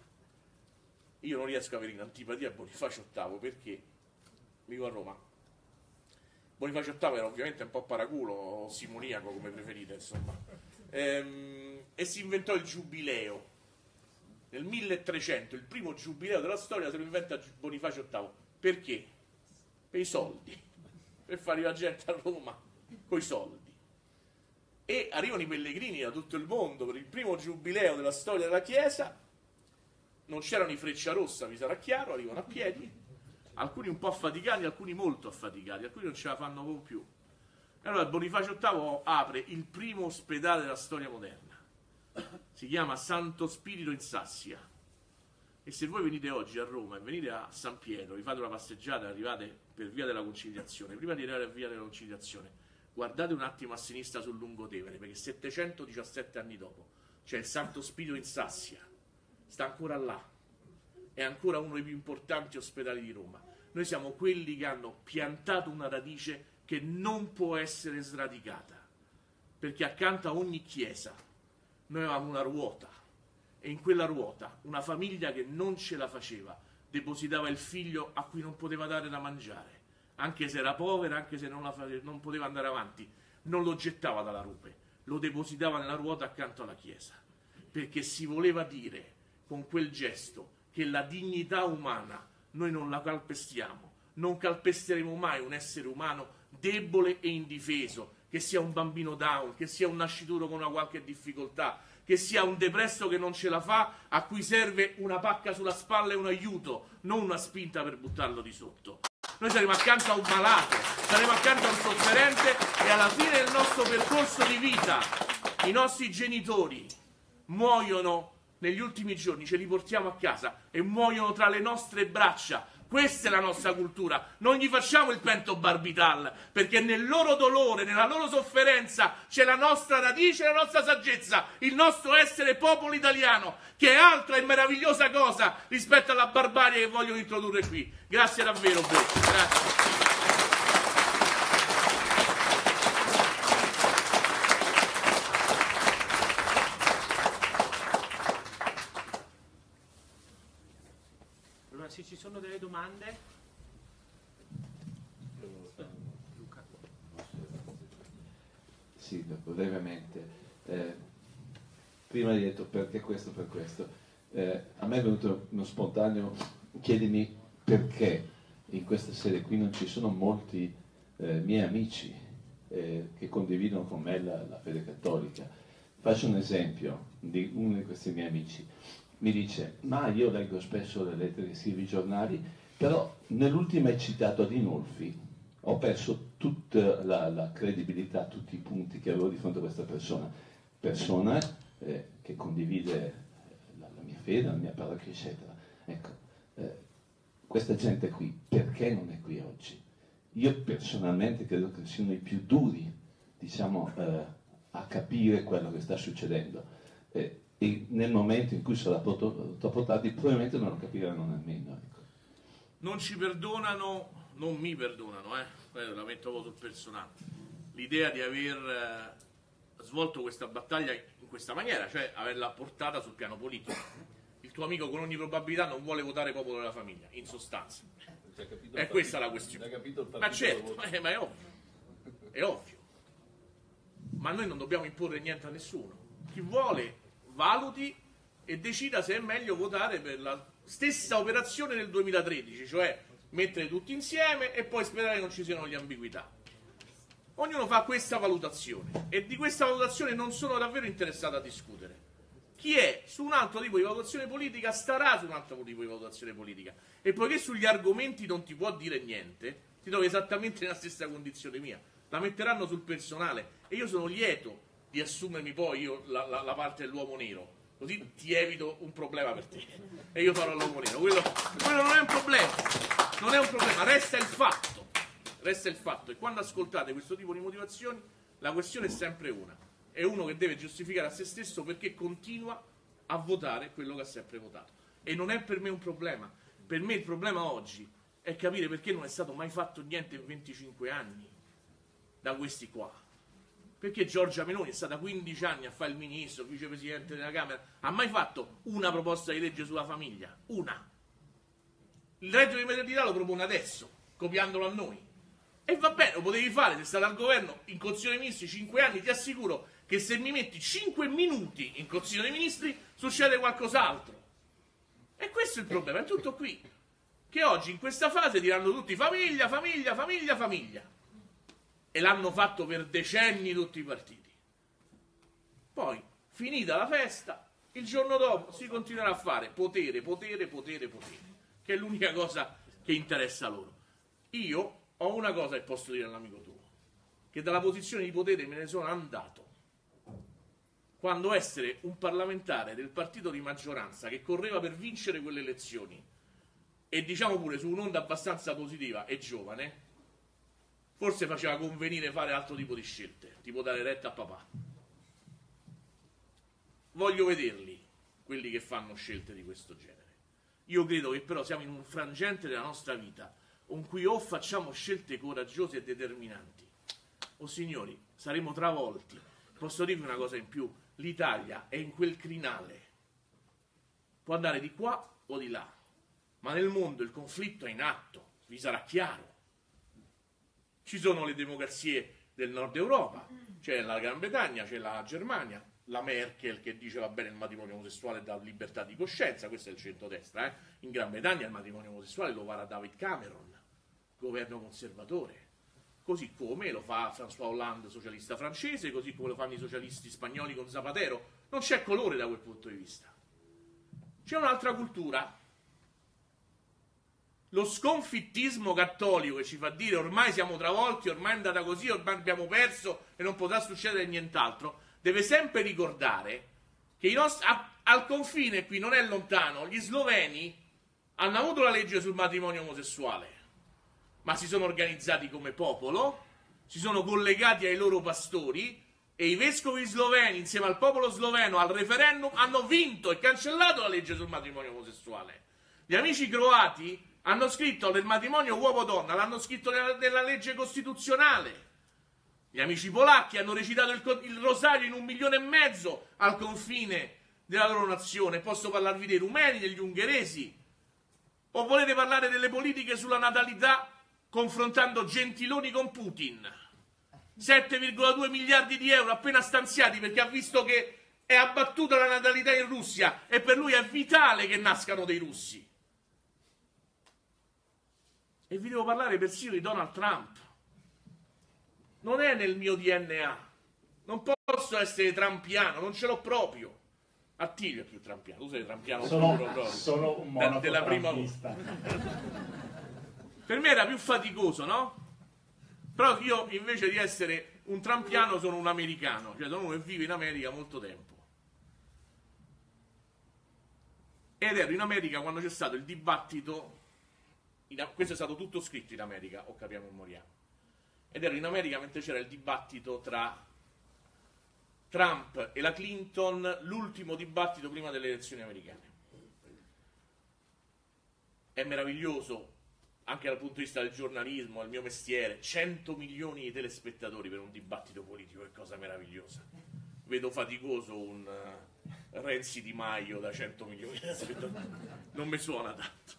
S2: Io non riesco a avere antipatia a Bonifacio ottavo perché vivo a Roma. Bonifacio ottavo era ovviamente un po' paraculo o simoniaco, come preferite, insomma. Ehm, e si inventò il giubileo. Nel milletrecento, il primo giubileo della storia se lo inventa Bonifacio ottavo. Perché? Per i soldi. Per fare la gente a Roma coi soldi. E arrivano i pellegrini da tutto il mondo per il primo giubileo della storia della Chiesa. Non c'erano i Frecciarossa, vi sarà chiaro, arrivano a piedi. Alcuni un po' affaticati, alcuni molto affaticati, alcuni non ce la fanno proprio più. E allora Bonifacio ottavo apre il primo ospedale della storia moderna. Si chiama Santo Spirito in Sassia. E se voi venite oggi a Roma e venite a San Pietro, vi fate una passeggiata e arrivate per via della Conciliazione, prima di arrivare a via della Conciliazione, guardate un attimo a sinistra sul Lungotevere, perché settecentodiciassette anni dopo c'è il Santo Spirito in Sassia. Sta ancora là. È ancora uno dei più importanti ospedali di Roma. Noi siamo quelli che hanno piantato una radice che non può essere sradicata, perché accanto a ogni chiesa noi avevamo una ruota, e in quella ruota una famiglia che non ce la faceva depositava il figlio a cui non poteva dare da mangiare, anche se era povera, anche se non, la face- non poteva andare avanti, non lo gettava dalla rupe, lo depositava nella ruota accanto alla chiesa, perché si voleva dire con quel gesto che la dignità umana noi non la calpestiamo, non calpesteremo mai un essere umano debole e indifeso, che sia un bambino down, che sia un nascituro con una qualche difficoltà, che sia un depresso che non ce la fa, a cui serve una pacca sulla spalla e un aiuto, non una spinta per buttarlo di sotto. Noi saremo accanto a un malato, saremo accanto a un sofferente, e alla fine del nostro percorso di vita i nostri genitori muoiono negli ultimi giorni, ce li portiamo a casa e muoiono tra le nostre braccia. Questa è la nostra cultura. Non gli facciamo il pentobarbital, perché nel loro dolore, nella loro sofferenza c'è la nostra radice e la nostra saggezza, il nostro essere popolo italiano, che è altra e meravigliosa cosa rispetto alla barbarie che vogliono introdurre qui. Grazie davvero, Breccia. Grazie.
S4: Sindaco, brevemente. Eh, prima hai detto perché questo, per questo. Eh, a me è venuto uno spontaneo, chiedimi perché in questa sede qui non ci sono molti eh, miei amici eh, che condividono con me la, la fede cattolica. Faccio un esempio di uno di questi miei amici. Mi dice, ma io leggo spesso le lettere che scrivi i giornali, però nell'ultima hai citato Adinolfi, ho perso tutta la, la credibilità, tutti i punti che avevo di fronte a questa persona, persona eh, che condivide la, la mia fede, la mia parrocchia, eccetera. Ecco, eh, questa gente qui, perché non è qui oggi? Io personalmente credo che siano i più duri, diciamo, eh, a capire quello che sta succedendo. Eh, e nel momento in cui sarà troppo tardi, probabilmente non lo capiranno nemmeno. Ecco.
S2: Non ci perdonano, non mi perdonano, eh? Quello la metto sul personale. L'idea di aver eh, svolto questa battaglia in questa maniera, cioè averla portata sul piano politico. Il tuo amico con ogni probabilità non vuole votare Popolo della Famiglia, in sostanza. È questa la questione. Ma certo, eh, ma è ovvio. È ovvio. Ma noi non dobbiamo imporre niente a nessuno. Chi vuole valuti e decida se è meglio votare per la stessa operazione del duemilatredici, cioè mettere tutti insieme e poi sperare che non ci siano le ambiguità. Ognuno fa questa valutazione e di questa valutazione non sono davvero interessato a discutere. Chi è su un altro tipo di valutazione politica starà su un altro tipo di valutazione politica, e poiché sugli argomenti non ti può dire niente, ti trovi esattamente nella stessa condizione mia. La metteranno sul personale e io sono lieto di assumermi poi io la, la, la parte dell'uomo nero, così ti evito un problema per te e io farò l'uomo nero. Quello, quello non è un problema, non è un problema, resta il fatto, resta il fatto. E quando ascoltate questo tipo di motivazioni, la questione è sempre una: è uno che deve giustificare a se stesso perché continua a votare quello che ha sempre votato. E non è per me un problema. Per me il problema oggi è capire perché non è stato mai fatto niente in venticinque anni da questi qua. Perché Giorgia Meloni è stata quindici anni a fare il ministro, il vicepresidente della Camera, ha mai fatto una proposta di legge sulla famiglia? Una. Il reddito di maternità lo propone adesso, copiandolo a noi. E va bene, lo potevi fare, sei stato al governo in Consiglio dei Ministri cinque anni, ti assicuro che se mi metti cinque minuti in Consiglio dei Ministri succede qualcos'altro. E questo è il problema, è tutto qui. Che oggi in questa fase diranno tutti famiglia, famiglia, famiglia, famiglia. E l'hanno fatto per decenni tutti i partiti. Poi, finita la festa, il giorno dopo si continuerà a fare potere, potere, potere, potere, che è l'unica cosa che interessa loro. Io ho una cosa che posso dire all'amico tuo, che dalla posizione di potere me ne sono andato quando essere un parlamentare del partito di maggioranza che correva per vincere quelle elezioni, e diciamo pure su un'onda abbastanza positiva e giovane, forse faceva convenire fare altro tipo di scelte, tipo dare retta a papà. Voglio vederli, quelli che fanno scelte di questo genere. Io credo che però siamo in un frangente della nostra vita in cui o facciamo scelte coraggiose e determinanti, o signori, saremo travolti. Posso dirvi una cosa in più: l'Italia è in quel crinale, può andare di qua o di là, ma nel mondo il conflitto è in atto, vi sarà chiaro. Ci sono le democrazie del nord Europa, c'è la Gran Bretagna, c'è la Germania, la Merkel che dice va bene il matrimonio omosessuale dà libertà di coscienza, questo è il centrodestra, eh? In Gran Bretagna il matrimonio omosessuale lo farà David Cameron, governo conservatore, così come lo fa François Hollande, socialista francese, così come lo fanno i socialisti spagnoli con Zapatero. Non c'è colore da quel punto di vista. C'è un'altra cultura. Lo sconfittismo cattolico che ci fa dire ormai siamo travolti, ormai è andata così, ormai abbiamo perso e non potrà succedere nient'altro, deve sempre ricordare che i nostri, a, al confine qui non è lontano, gli sloveni hanno avuto la legge sul matrimonio omosessuale, ma si sono organizzati come popolo, si sono collegati ai loro pastori e i vescovi sloveni insieme al popolo sloveno al referendum hanno vinto e cancellato la legge sul matrimonio omosessuale. Gli amici croati hanno scritto del matrimonio uomo-donna, l'hanno scritto nella, nella legge costituzionale. Gli amici polacchi hanno recitato il, il rosario in un milione e mezzo al confine della loro nazione. Posso parlarvi dei rumeni, degli ungheresi? O volete parlare delle politiche sulla natalità confrontando Gentiloni con Putin? sette virgola due miliardi di euro appena stanziati perché ha visto che è abbattuta la natalità in Russia e per lui è vitale che nascano dei russi. E vi devo parlare persino di Donald Trump. Non è nel mio D N A. Non posso essere trampiano, non ce l'ho proprio. Attilio è più trampiano, tu sei trampiano
S3: Sono,
S2: puro proprio.
S3: sono un monaco
S2: della prima
S3: trampista.
S2: Per me era più faticoso, no? Però io invece di essere un trampiano sono un americano, cioè sono uno che vive in America molto tempo. Ed ero in America quando c'è stato il dibattito, in, questo è stato tutto scritto in America, o capiamo o moriamo. Ed ero in America mentre c'era il dibattito tra Trump e la Clinton, l'ultimo dibattito prima delle elezioni americane. È meraviglioso, anche dal punto di vista del giornalismo, il mio mestiere, cento milioni di telespettatori per un dibattito politico, è cosa meravigliosa. Vedo faticoso un uh, Renzi Di Maio da cento milioni di telespettatori, non mi suona tanto.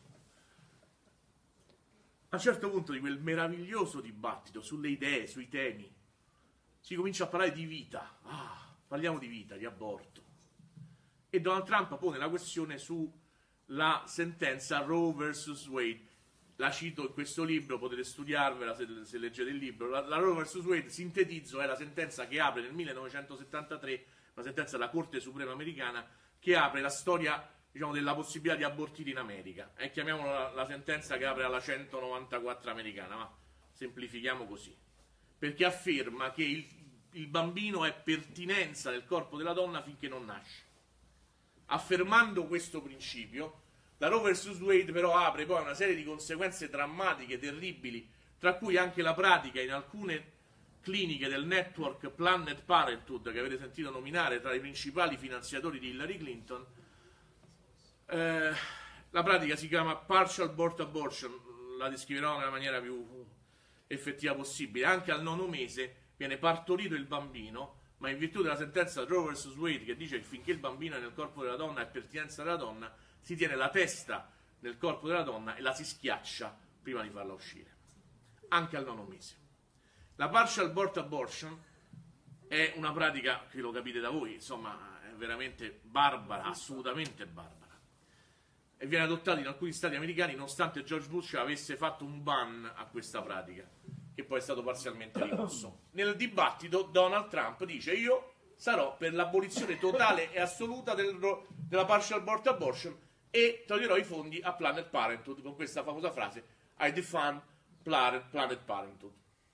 S2: A un certo punto di quel meraviglioso dibattito sulle idee, sui temi, si comincia a parlare di vita. Ah, parliamo di vita, di aborto. E Donald Trump pone la questione sulla sentenza Roe versus Wade. La cito in questo libro, potete studiarvela se, se leggete il libro. La, la Roe versus Wade, sintetizzo, è la sentenza che apre nel millenovecentosettantatré, una sentenza della Corte Suprema americana, che apre la storia, diciamo, della possibilità di abortire in America. E chiamiamola la, la sentenza che apre alla centonovantaquattro americana, ma semplifichiamo così. Perché afferma che il, il bambino è pertinenza del corpo della donna finché non nasce. Affermando questo principio, la Roe versus Wade però apre poi una serie di conseguenze drammatiche, terribili, tra cui anche la pratica in alcune cliniche del network Planned Parenthood, che avete sentito nominare tra i principali finanziatori di Hillary Clinton. Eh, la pratica si chiama partial birth abortion, la descriverò nella maniera più effettiva possibile. Anche al nono mese viene partorito il bambino, ma in virtù della sentenza Roe versus Wade, che dice che finché il bambino è nel corpo della donna è pertinenza della donna, si tiene la testa nel corpo della donna e la si schiaccia prima di farla uscire, anche al nono mese. La partial birth abortion è una pratica, che lo capite da voi, insomma, è veramente barbara, assolutamente barbara, e viene adottata in alcuni stati americani, nonostante George Bush avesse fatto un ban a questa pratica, che poi è stato parzialmente rimosso. Nel dibattito Donald Trump dice: io sarò per l'abolizione totale e assoluta del, della partial birth abortion e toglierò i fondi a Planned Parenthood, con questa famosa frase I defund Planned Parenthood.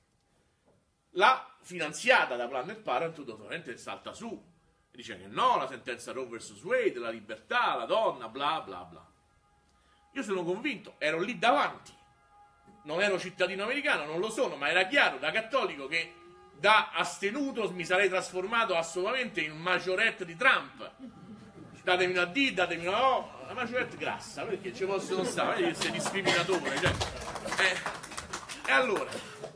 S2: La finanziata da Planned Parenthood ovviamente salta su e dice che no, la sentenza Roe versus Wade, la libertà, la donna, bla bla bla. Io sono convinto, ero lì davanti, non ero cittadino americano, non lo sono, ma era chiaro da cattolico che da astenuto mi sarei trasformato assolutamente in majorette di Trump. Datemi una D, datemi una O, la majorette grassa, perché ci possono stare, vedi che sei discriminatore, cioè. Eh, e allora,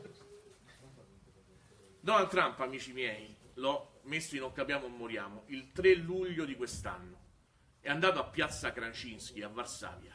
S2: Donald Trump, amici miei, l'ho messo in Non capiamo o moriamo, il tre luglio di quest'anno, è andato a Piazza Krasinski a Varsavia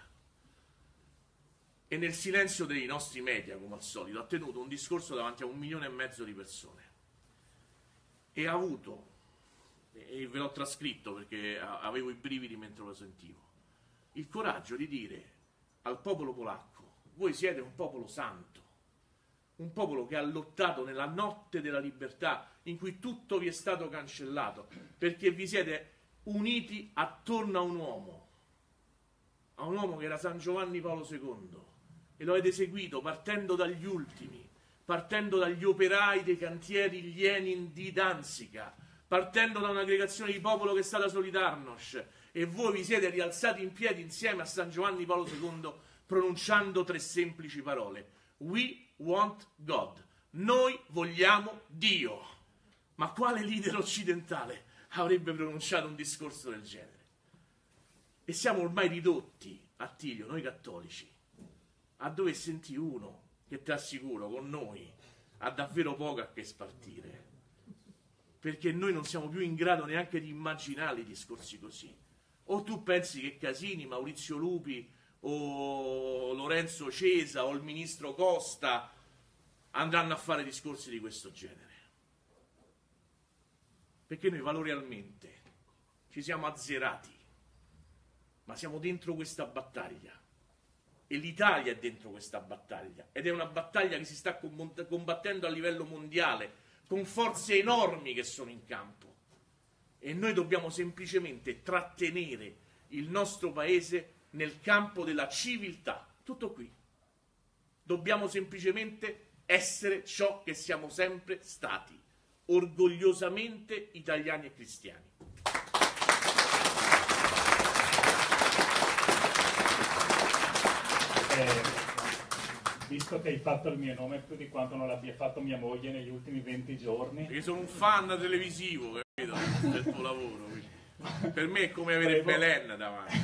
S2: e nel silenzio dei nostri media, come al solito, ha tenuto un discorso davanti a un milione e mezzo di persone e ha avuto, e ve l'ho trascritto perché avevo i brividi mentre lo sentivo, il coraggio di dire al popolo polacco: voi siete un popolo santo, un popolo che ha lottato nella notte della libertà in cui tutto vi è stato cancellato, perché vi siete uniti attorno a un uomo, a un uomo che era San Giovanni Paolo secondo, e lo avete seguito partendo dagli ultimi, partendo dagli operai dei cantieri Lenin di Danzica, partendo da un'aggregazione di popolo che è stata Solidarnosc, e voi vi siete rialzati in piedi insieme a San Giovanni Paolo secondo pronunciando tre semplici parole: We want God. Noi vogliamo Dio. Ma quale leader occidentale avrebbe pronunciato un discorso del genere? E siamo ormai ridotti, Attilio, noi cattolici, a dove senti uno che, ti assicuro, con noi ha davvero poco a che spartire, perché noi non siamo più in grado neanche di immaginare i discorsi così. O tu pensi che Casini, Maurizio Lupi o Lorenzo Cesa o il ministro Costa andranno a fare discorsi di questo genere? perché noi valorialmente ci siamo azzerati, ma siamo dentro questa battaglia e l'Italia è dentro questa battaglia ed è una battaglia che si sta combattendo a livello mondiale con forze enormi che sono in campo e noi dobbiamo semplicemente trattenere il nostro paese nel campo della civiltà, tutto qui. Dobbiamo semplicemente essere ciò che siamo sempre stati, orgogliosamente italiani e cristiani.
S5: Eh, visto che hai fatto il mio nome più di quanto non l'abbia fatto mia moglie negli ultimi venti giorni,
S2: perché sono un fan televisivo, capito? Del tuo lavoro, quindi. Per me è come avere
S5: Volevo...
S2: Belen davanti.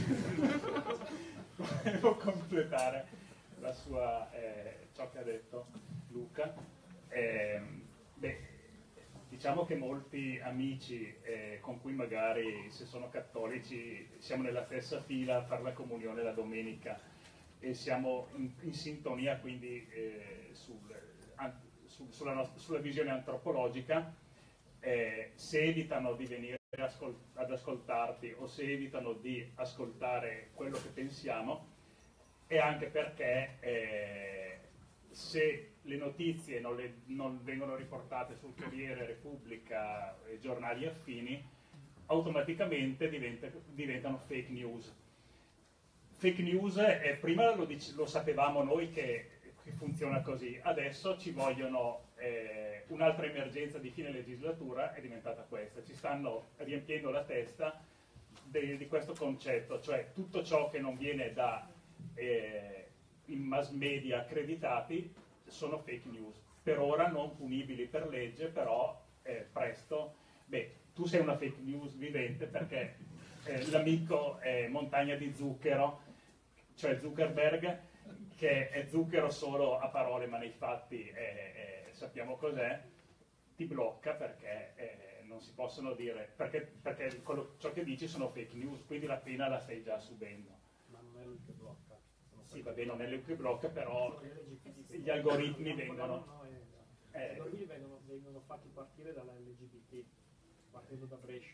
S5: Volevo completare la sua, eh, ciò che ha detto Luca. Eh, beh, diciamo che molti amici eh, con cui magari, se sono cattolici, siamo nella stessa fila a fare la comunione la domenica e siamo in, in sintonia quindi eh, sul, an, su, sulla, nostra, sulla visione antropologica, eh, se evitano di venire ascol- ad ascoltarti o se evitano di ascoltare quello che pensiamo, è anche perché eh, se le notizie non, le, non vengono riportate sul Corriere, Repubblica e giornali affini, automaticamente diventa, diventano fake news. Fake news, eh, prima lo, dic- lo sapevamo noi che, che funziona così, adesso ci vogliono eh, un'altra emergenza di fine legislatura, è diventata questa, ci stanno riempiendo la testa de- di questo concetto, cioè tutto ciò che non viene da eh, i mass media accreditati sono fake news, per ora non punibili per legge, però eh, presto, beh, tu sei una fake news vivente perché eh, l'amico è Montagna di Zucchero, cioè Zuckerberg, che è zucchero solo a parole ma nei fatti eh, eh, sappiamo cos'è, ti blocca perché eh, non si possono dire, perché, perché quello, ciò che dici sono fake news, quindi la pena la stai già subendo.
S3: Ma non è lui che blocca.
S5: Sì, va bene, non è lui che blocca, però gli algoritmi vengono...
S3: Gli algoritmi vengono, vengono fatti partire dall'L G B T, partendo da Brescia.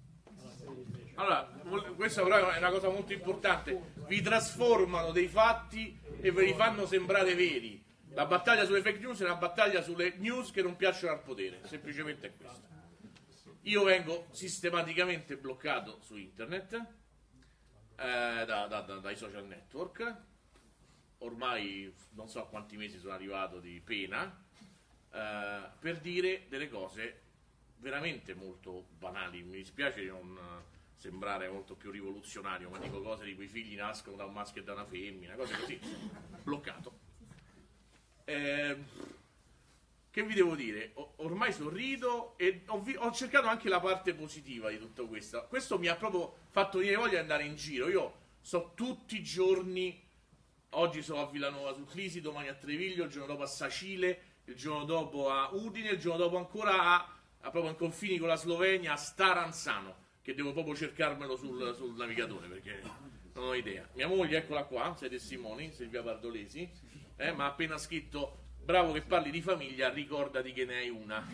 S2: Allora, questa però è una cosa molto importante, vi trasformano dei fatti e ve li fanno sembrare veri. La battaglia sulle fake news è una battaglia sulle news che non piacciono al potere, semplicemente è questo. Io vengo sistematicamente bloccato su internet, eh, da, da, da, dai social network, ormai non so a quanti mesi sono arrivato di pena, eh, per dire delle cose veramente molto banali. Mi dispiace di non sembrare molto più rivoluzionario, ma dico cose di cui i figli nascono da un maschio e da una femmina, cose così, bloccato. Eh, che vi devo dire? O- ormai sorrido e ho, vi- ho cercato anche la parte positiva di tutto questo. Questo mi ha proprio fatto venire voglia di andare in giro. Io so tutti i giorni, oggi sono a Villanova sul Clisi, domani a Treviglio, il giorno dopo a Sacile, il giorno dopo a Udine, il giorno dopo ancora a a proprio in confini con la Slovenia, a Staranzano, che devo proprio cercarmelo sul, sul navigatore perché non ho idea. Mia moglie, eccola qua, sei testimoni, Silvia Pardolesi, eh, ma ha appena scritto: bravo che parli di famiglia, ricordati che ne hai una.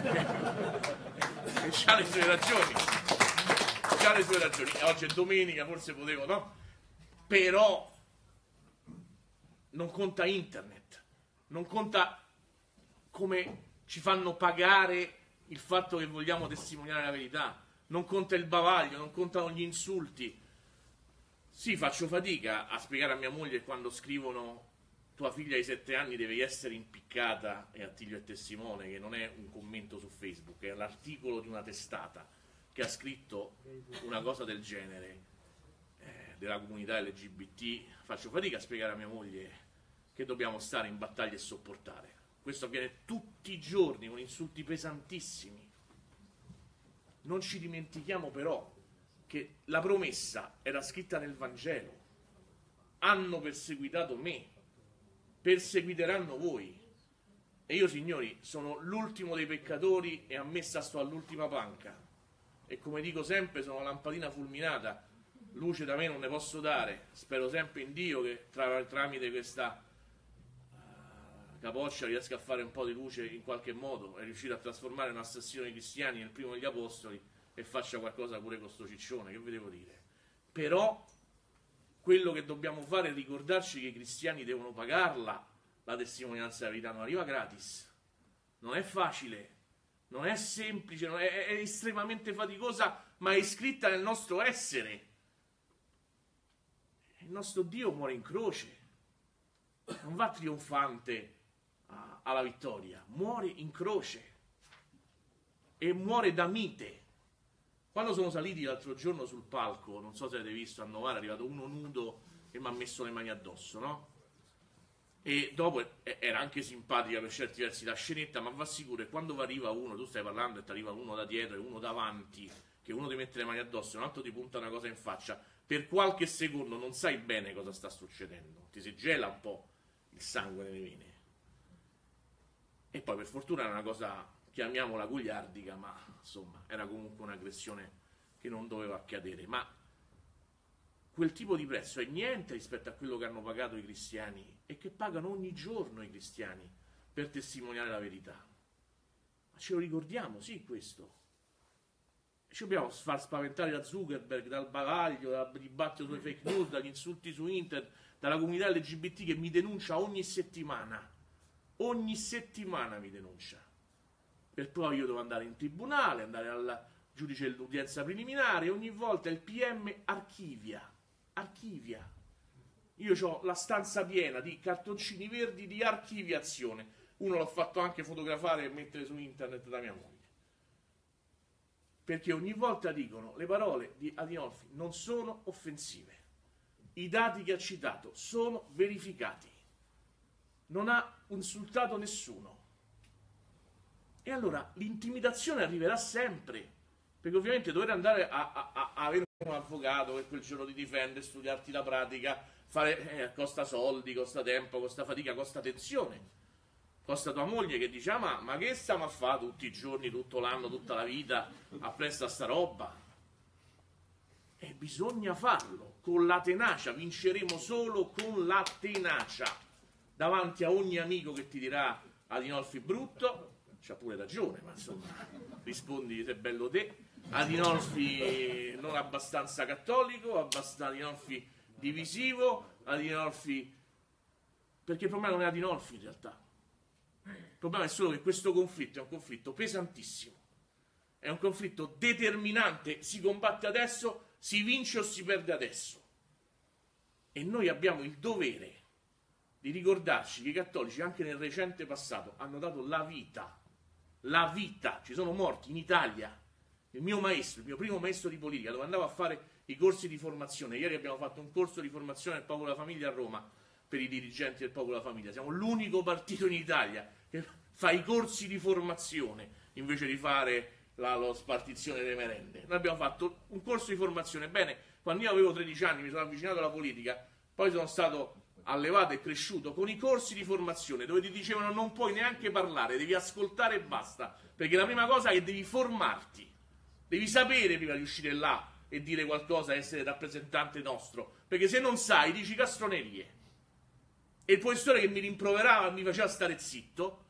S2: E c'ha le sue ragioni, c'ha le sue ragioni. Oggi è domenica, forse potevo, no? Però non conta internet, non conta come ci fanno pagare il fatto che vogliamo testimoniare la verità, non conta il bavaglio, non contano gli insulti. Sì, faccio fatica a spiegare a mia moglie quando scrivono tua figlia di sette anni devi essere impiccata e Attilio è testimone, che non è un commento su Facebook, è l'articolo di una testata che ha scritto una cosa del genere, eh, della comunità L G B T. Faccio fatica a spiegare a mia moglie che dobbiamo stare in battaglia e sopportare. Questo avviene tutti i giorni con insulti pesantissimi. Non ci dimentichiamo però che la promessa era scritta nel Vangelo. Hanno perseguitato me, perseguiteranno voi. E io, signori, sono l'ultimo dei peccatori e a me sto all'ultima panca. E come dico sempre, sono lampadina fulminata. Luce da me non ne posso dare. Spero sempre in Dio che tra, tramite questa Capoccia riesca a fare un po' di luce in qualche modo, è riuscito a trasformare un assassino dei cristiani nel primo degli apostoli, e faccia qualcosa pure con sto ciccione, che vi devo dire. Però quello che dobbiamo fare è ricordarci che i cristiani devono pagarla, la testimonianza della verità non arriva gratis, non è facile, non è semplice, non è, è estremamente faticosa, ma è iscritta nel nostro essere. Il nostro Dio muore in croce, non va trionfante a, alla vittoria, muore in croce e muore da mite. Quando sono saliti l'altro giorno sul palco, non so se avete visto, a Novara è arrivato uno nudo e mi ha messo le mani addosso, no? E dopo era anche simpatica per certi versi la scenetta, ma va sicuro che quando arriva uno, tu stai parlando e ti arriva uno da dietro e uno davanti, che uno ti mette le mani addosso e un altro ti punta una cosa in faccia, per qualche secondo non sai bene cosa sta succedendo, ti si gela un po' il sangue nelle vene. E poi per fortuna era una cosa, chiamiamola goliardica, ma insomma era comunque un'aggressione che non doveva accadere. Ma quel tipo di prezzo è niente rispetto a quello che hanno pagato i cristiani e che pagano ogni giorno i cristiani per testimoniare la verità. Ma ce lo ricordiamo, sì, questo. E ci dobbiamo far spaventare da Zuckerberg, dal bagaglio, dal dibattito sulle fake news, dagli insulti su internet, dalla comunità L G B T che mi denuncia ogni settimana. Ogni settimana mi denuncia. Per poi io devo andare in tribunale, andare al giudice dell'udienza preliminare, ogni volta il P M archivia. Archivia. Io ho la stanza piena di cartoncini verdi di archiviazione. Uno l'ho fatto anche fotografare e mettere su internet da mia moglie. Perché ogni volta dicono le parole di Adinolfi non sono offensive. I dati che ha citato sono verificati. Non ha insultato nessuno. E allora l'intimidazione arriverà sempre. Perché ovviamente dover andare a, a, a avere un avvocato che quel giorno ti difende, studiarti la pratica, fare, eh, costa soldi, costa tempo, costa fatica, costa tensione. Costa tua moglie che dice, ah, ma, ma che stiamo a fare tutti i giorni, tutto l'anno, tutta la vita, appresso a sta roba? E bisogna farlo, con la tenacia, vinceremo solo con la tenacia. Davanti a ogni amico che ti dirà Adinolfi brutto, c'ha pure ragione, ma insomma, rispondi se è bello te. Adinolfi non abbastanza cattolico, abbastanza Adinolfi divisivo, Adinolfi... Perché il problema non è Adinolfi in realtà. Il problema è solo che questo conflitto è un conflitto pesantissimo. È un conflitto determinante, si combatte adesso, si vince o si perde adesso. E noi abbiamo il dovere di ricordarci che i cattolici anche nel recente passato hanno dato la vita. La vita, ci sono morti in Italia. Il mio maestro, il mio primo maestro di politica, dove andavo a fare i corsi di formazione. Ieri abbiamo fatto un corso di formazione del Popolo della Famiglia a Roma per i dirigenti del Popolo della Famiglia. Siamo l'unico partito in Italia che fa i corsi di formazione invece di fare la, la spartizione delle merende. Noi abbiamo fatto un corso di formazione. Bene, quando io avevo tredici anni mi sono avvicinato alla politica, poi sono stato allevato e cresciuto con i corsi di formazione dove ti dicevano non puoi neanche parlare, devi ascoltare e basta, perché la prima cosa è che devi formarti, devi sapere prima di uscire là e dire qualcosa, essere rappresentante nostro, perché se non sai dici castronerie. E il professore che mi rimproverava e mi faceva stare zitto,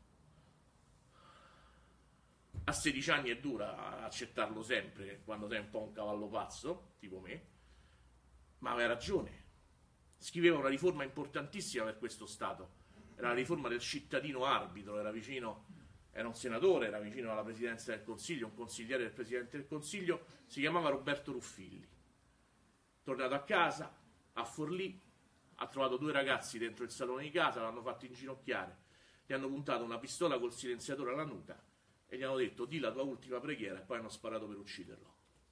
S2: a sedici anni è dura accettarlo sempre quando sei un po' un cavallo pazzo tipo me, ma aveva ragione. Scriveva una riforma importantissima per questo Stato, era la riforma del cittadino arbitro, era vicino, era un senatore, era vicino alla presidenza del Consiglio, un consigliere del Presidente del Consiglio, si chiamava Roberto Ruffilli. Tornato a casa, a Forlì, ha trovato due ragazzi dentro il salone di casa, l'hanno fatto inginocchiare, gli hanno puntato una pistola col silenziatore alla nuca e gli hanno detto di la tua ultima preghiera e poi hanno sparato per ucciderlo.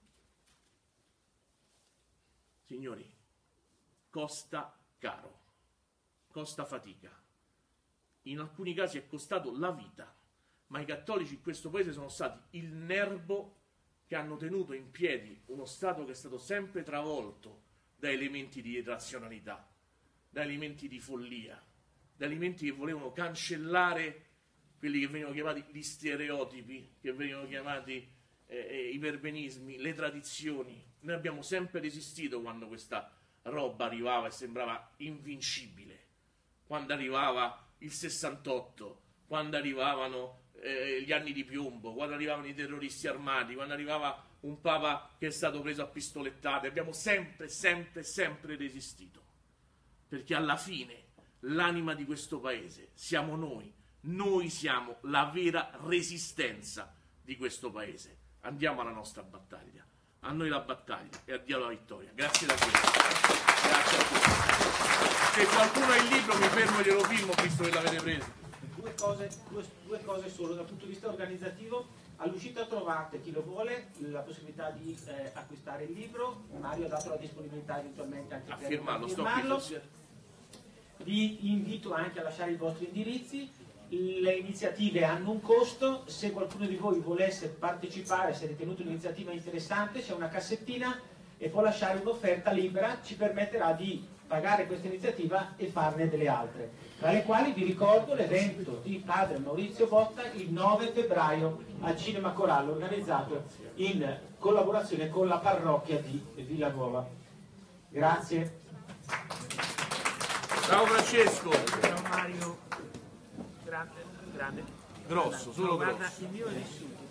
S2: Signori, costa caro, costa fatica, in alcuni casi è costato la vita, ma i cattolici in questo paese sono stati il nervo che hanno tenuto in piedi uno Stato che è stato sempre travolto da elementi di irrazionalità, da elementi di follia, da elementi che volevano cancellare quelli che venivano chiamati gli stereotipi, che venivano chiamati eh, i perbenismi, le tradizioni. Noi abbiamo sempre resistito quando questa roba arrivava e sembrava invincibile, quando arrivava il sessantotto, quando arrivavano eh, gli anni di piombo, quando arrivavano i terroristi armati, quando arrivava un Papa che è stato preso a pistolettate. Abbiamo sempre, sempre, sempre resistito, perché alla fine l'anima di questo paese siamo noi, noi siamo la vera resistenza di questo paese. Andiamo alla nostra battaglia, a noi la battaglia e a Dio la vittoria. Grazie davvero. Grazie a tutti. Se qualcuno ha il libro mi fermo e glielo firmo, visto che l'avete preso.
S1: Due cose, due, due cose solo dal punto di vista organizzativo. All'uscita trovate, chi lo vuole, la possibilità di eh, acquistare il libro. Mario ha dato la disponibilità eventualmente anche
S2: A
S1: per
S2: firmarlo,
S1: firmarlo.
S2: sto qui.
S1: Vi invito anche a lasciare i vostri indirizzi. Le iniziative hanno un costo, se qualcuno di voi volesse partecipare, se ritenuto un'iniziativa interessante, c'è una cassettina e può lasciare un'offerta libera, ci permetterà di pagare questa iniziativa e farne delle altre, tra le quali vi ricordo l'evento di padre Maurizio Botta il nove febbraio al Cinema Corallo, organizzato in collaborazione con la parrocchia di Villanuova. Grazie.
S2: Ciao Francesco.
S6: Ciao Mario, grande, grande.
S2: Grosso, solo
S6: no, guarda,
S2: grosso.
S6: il mio è nessuno.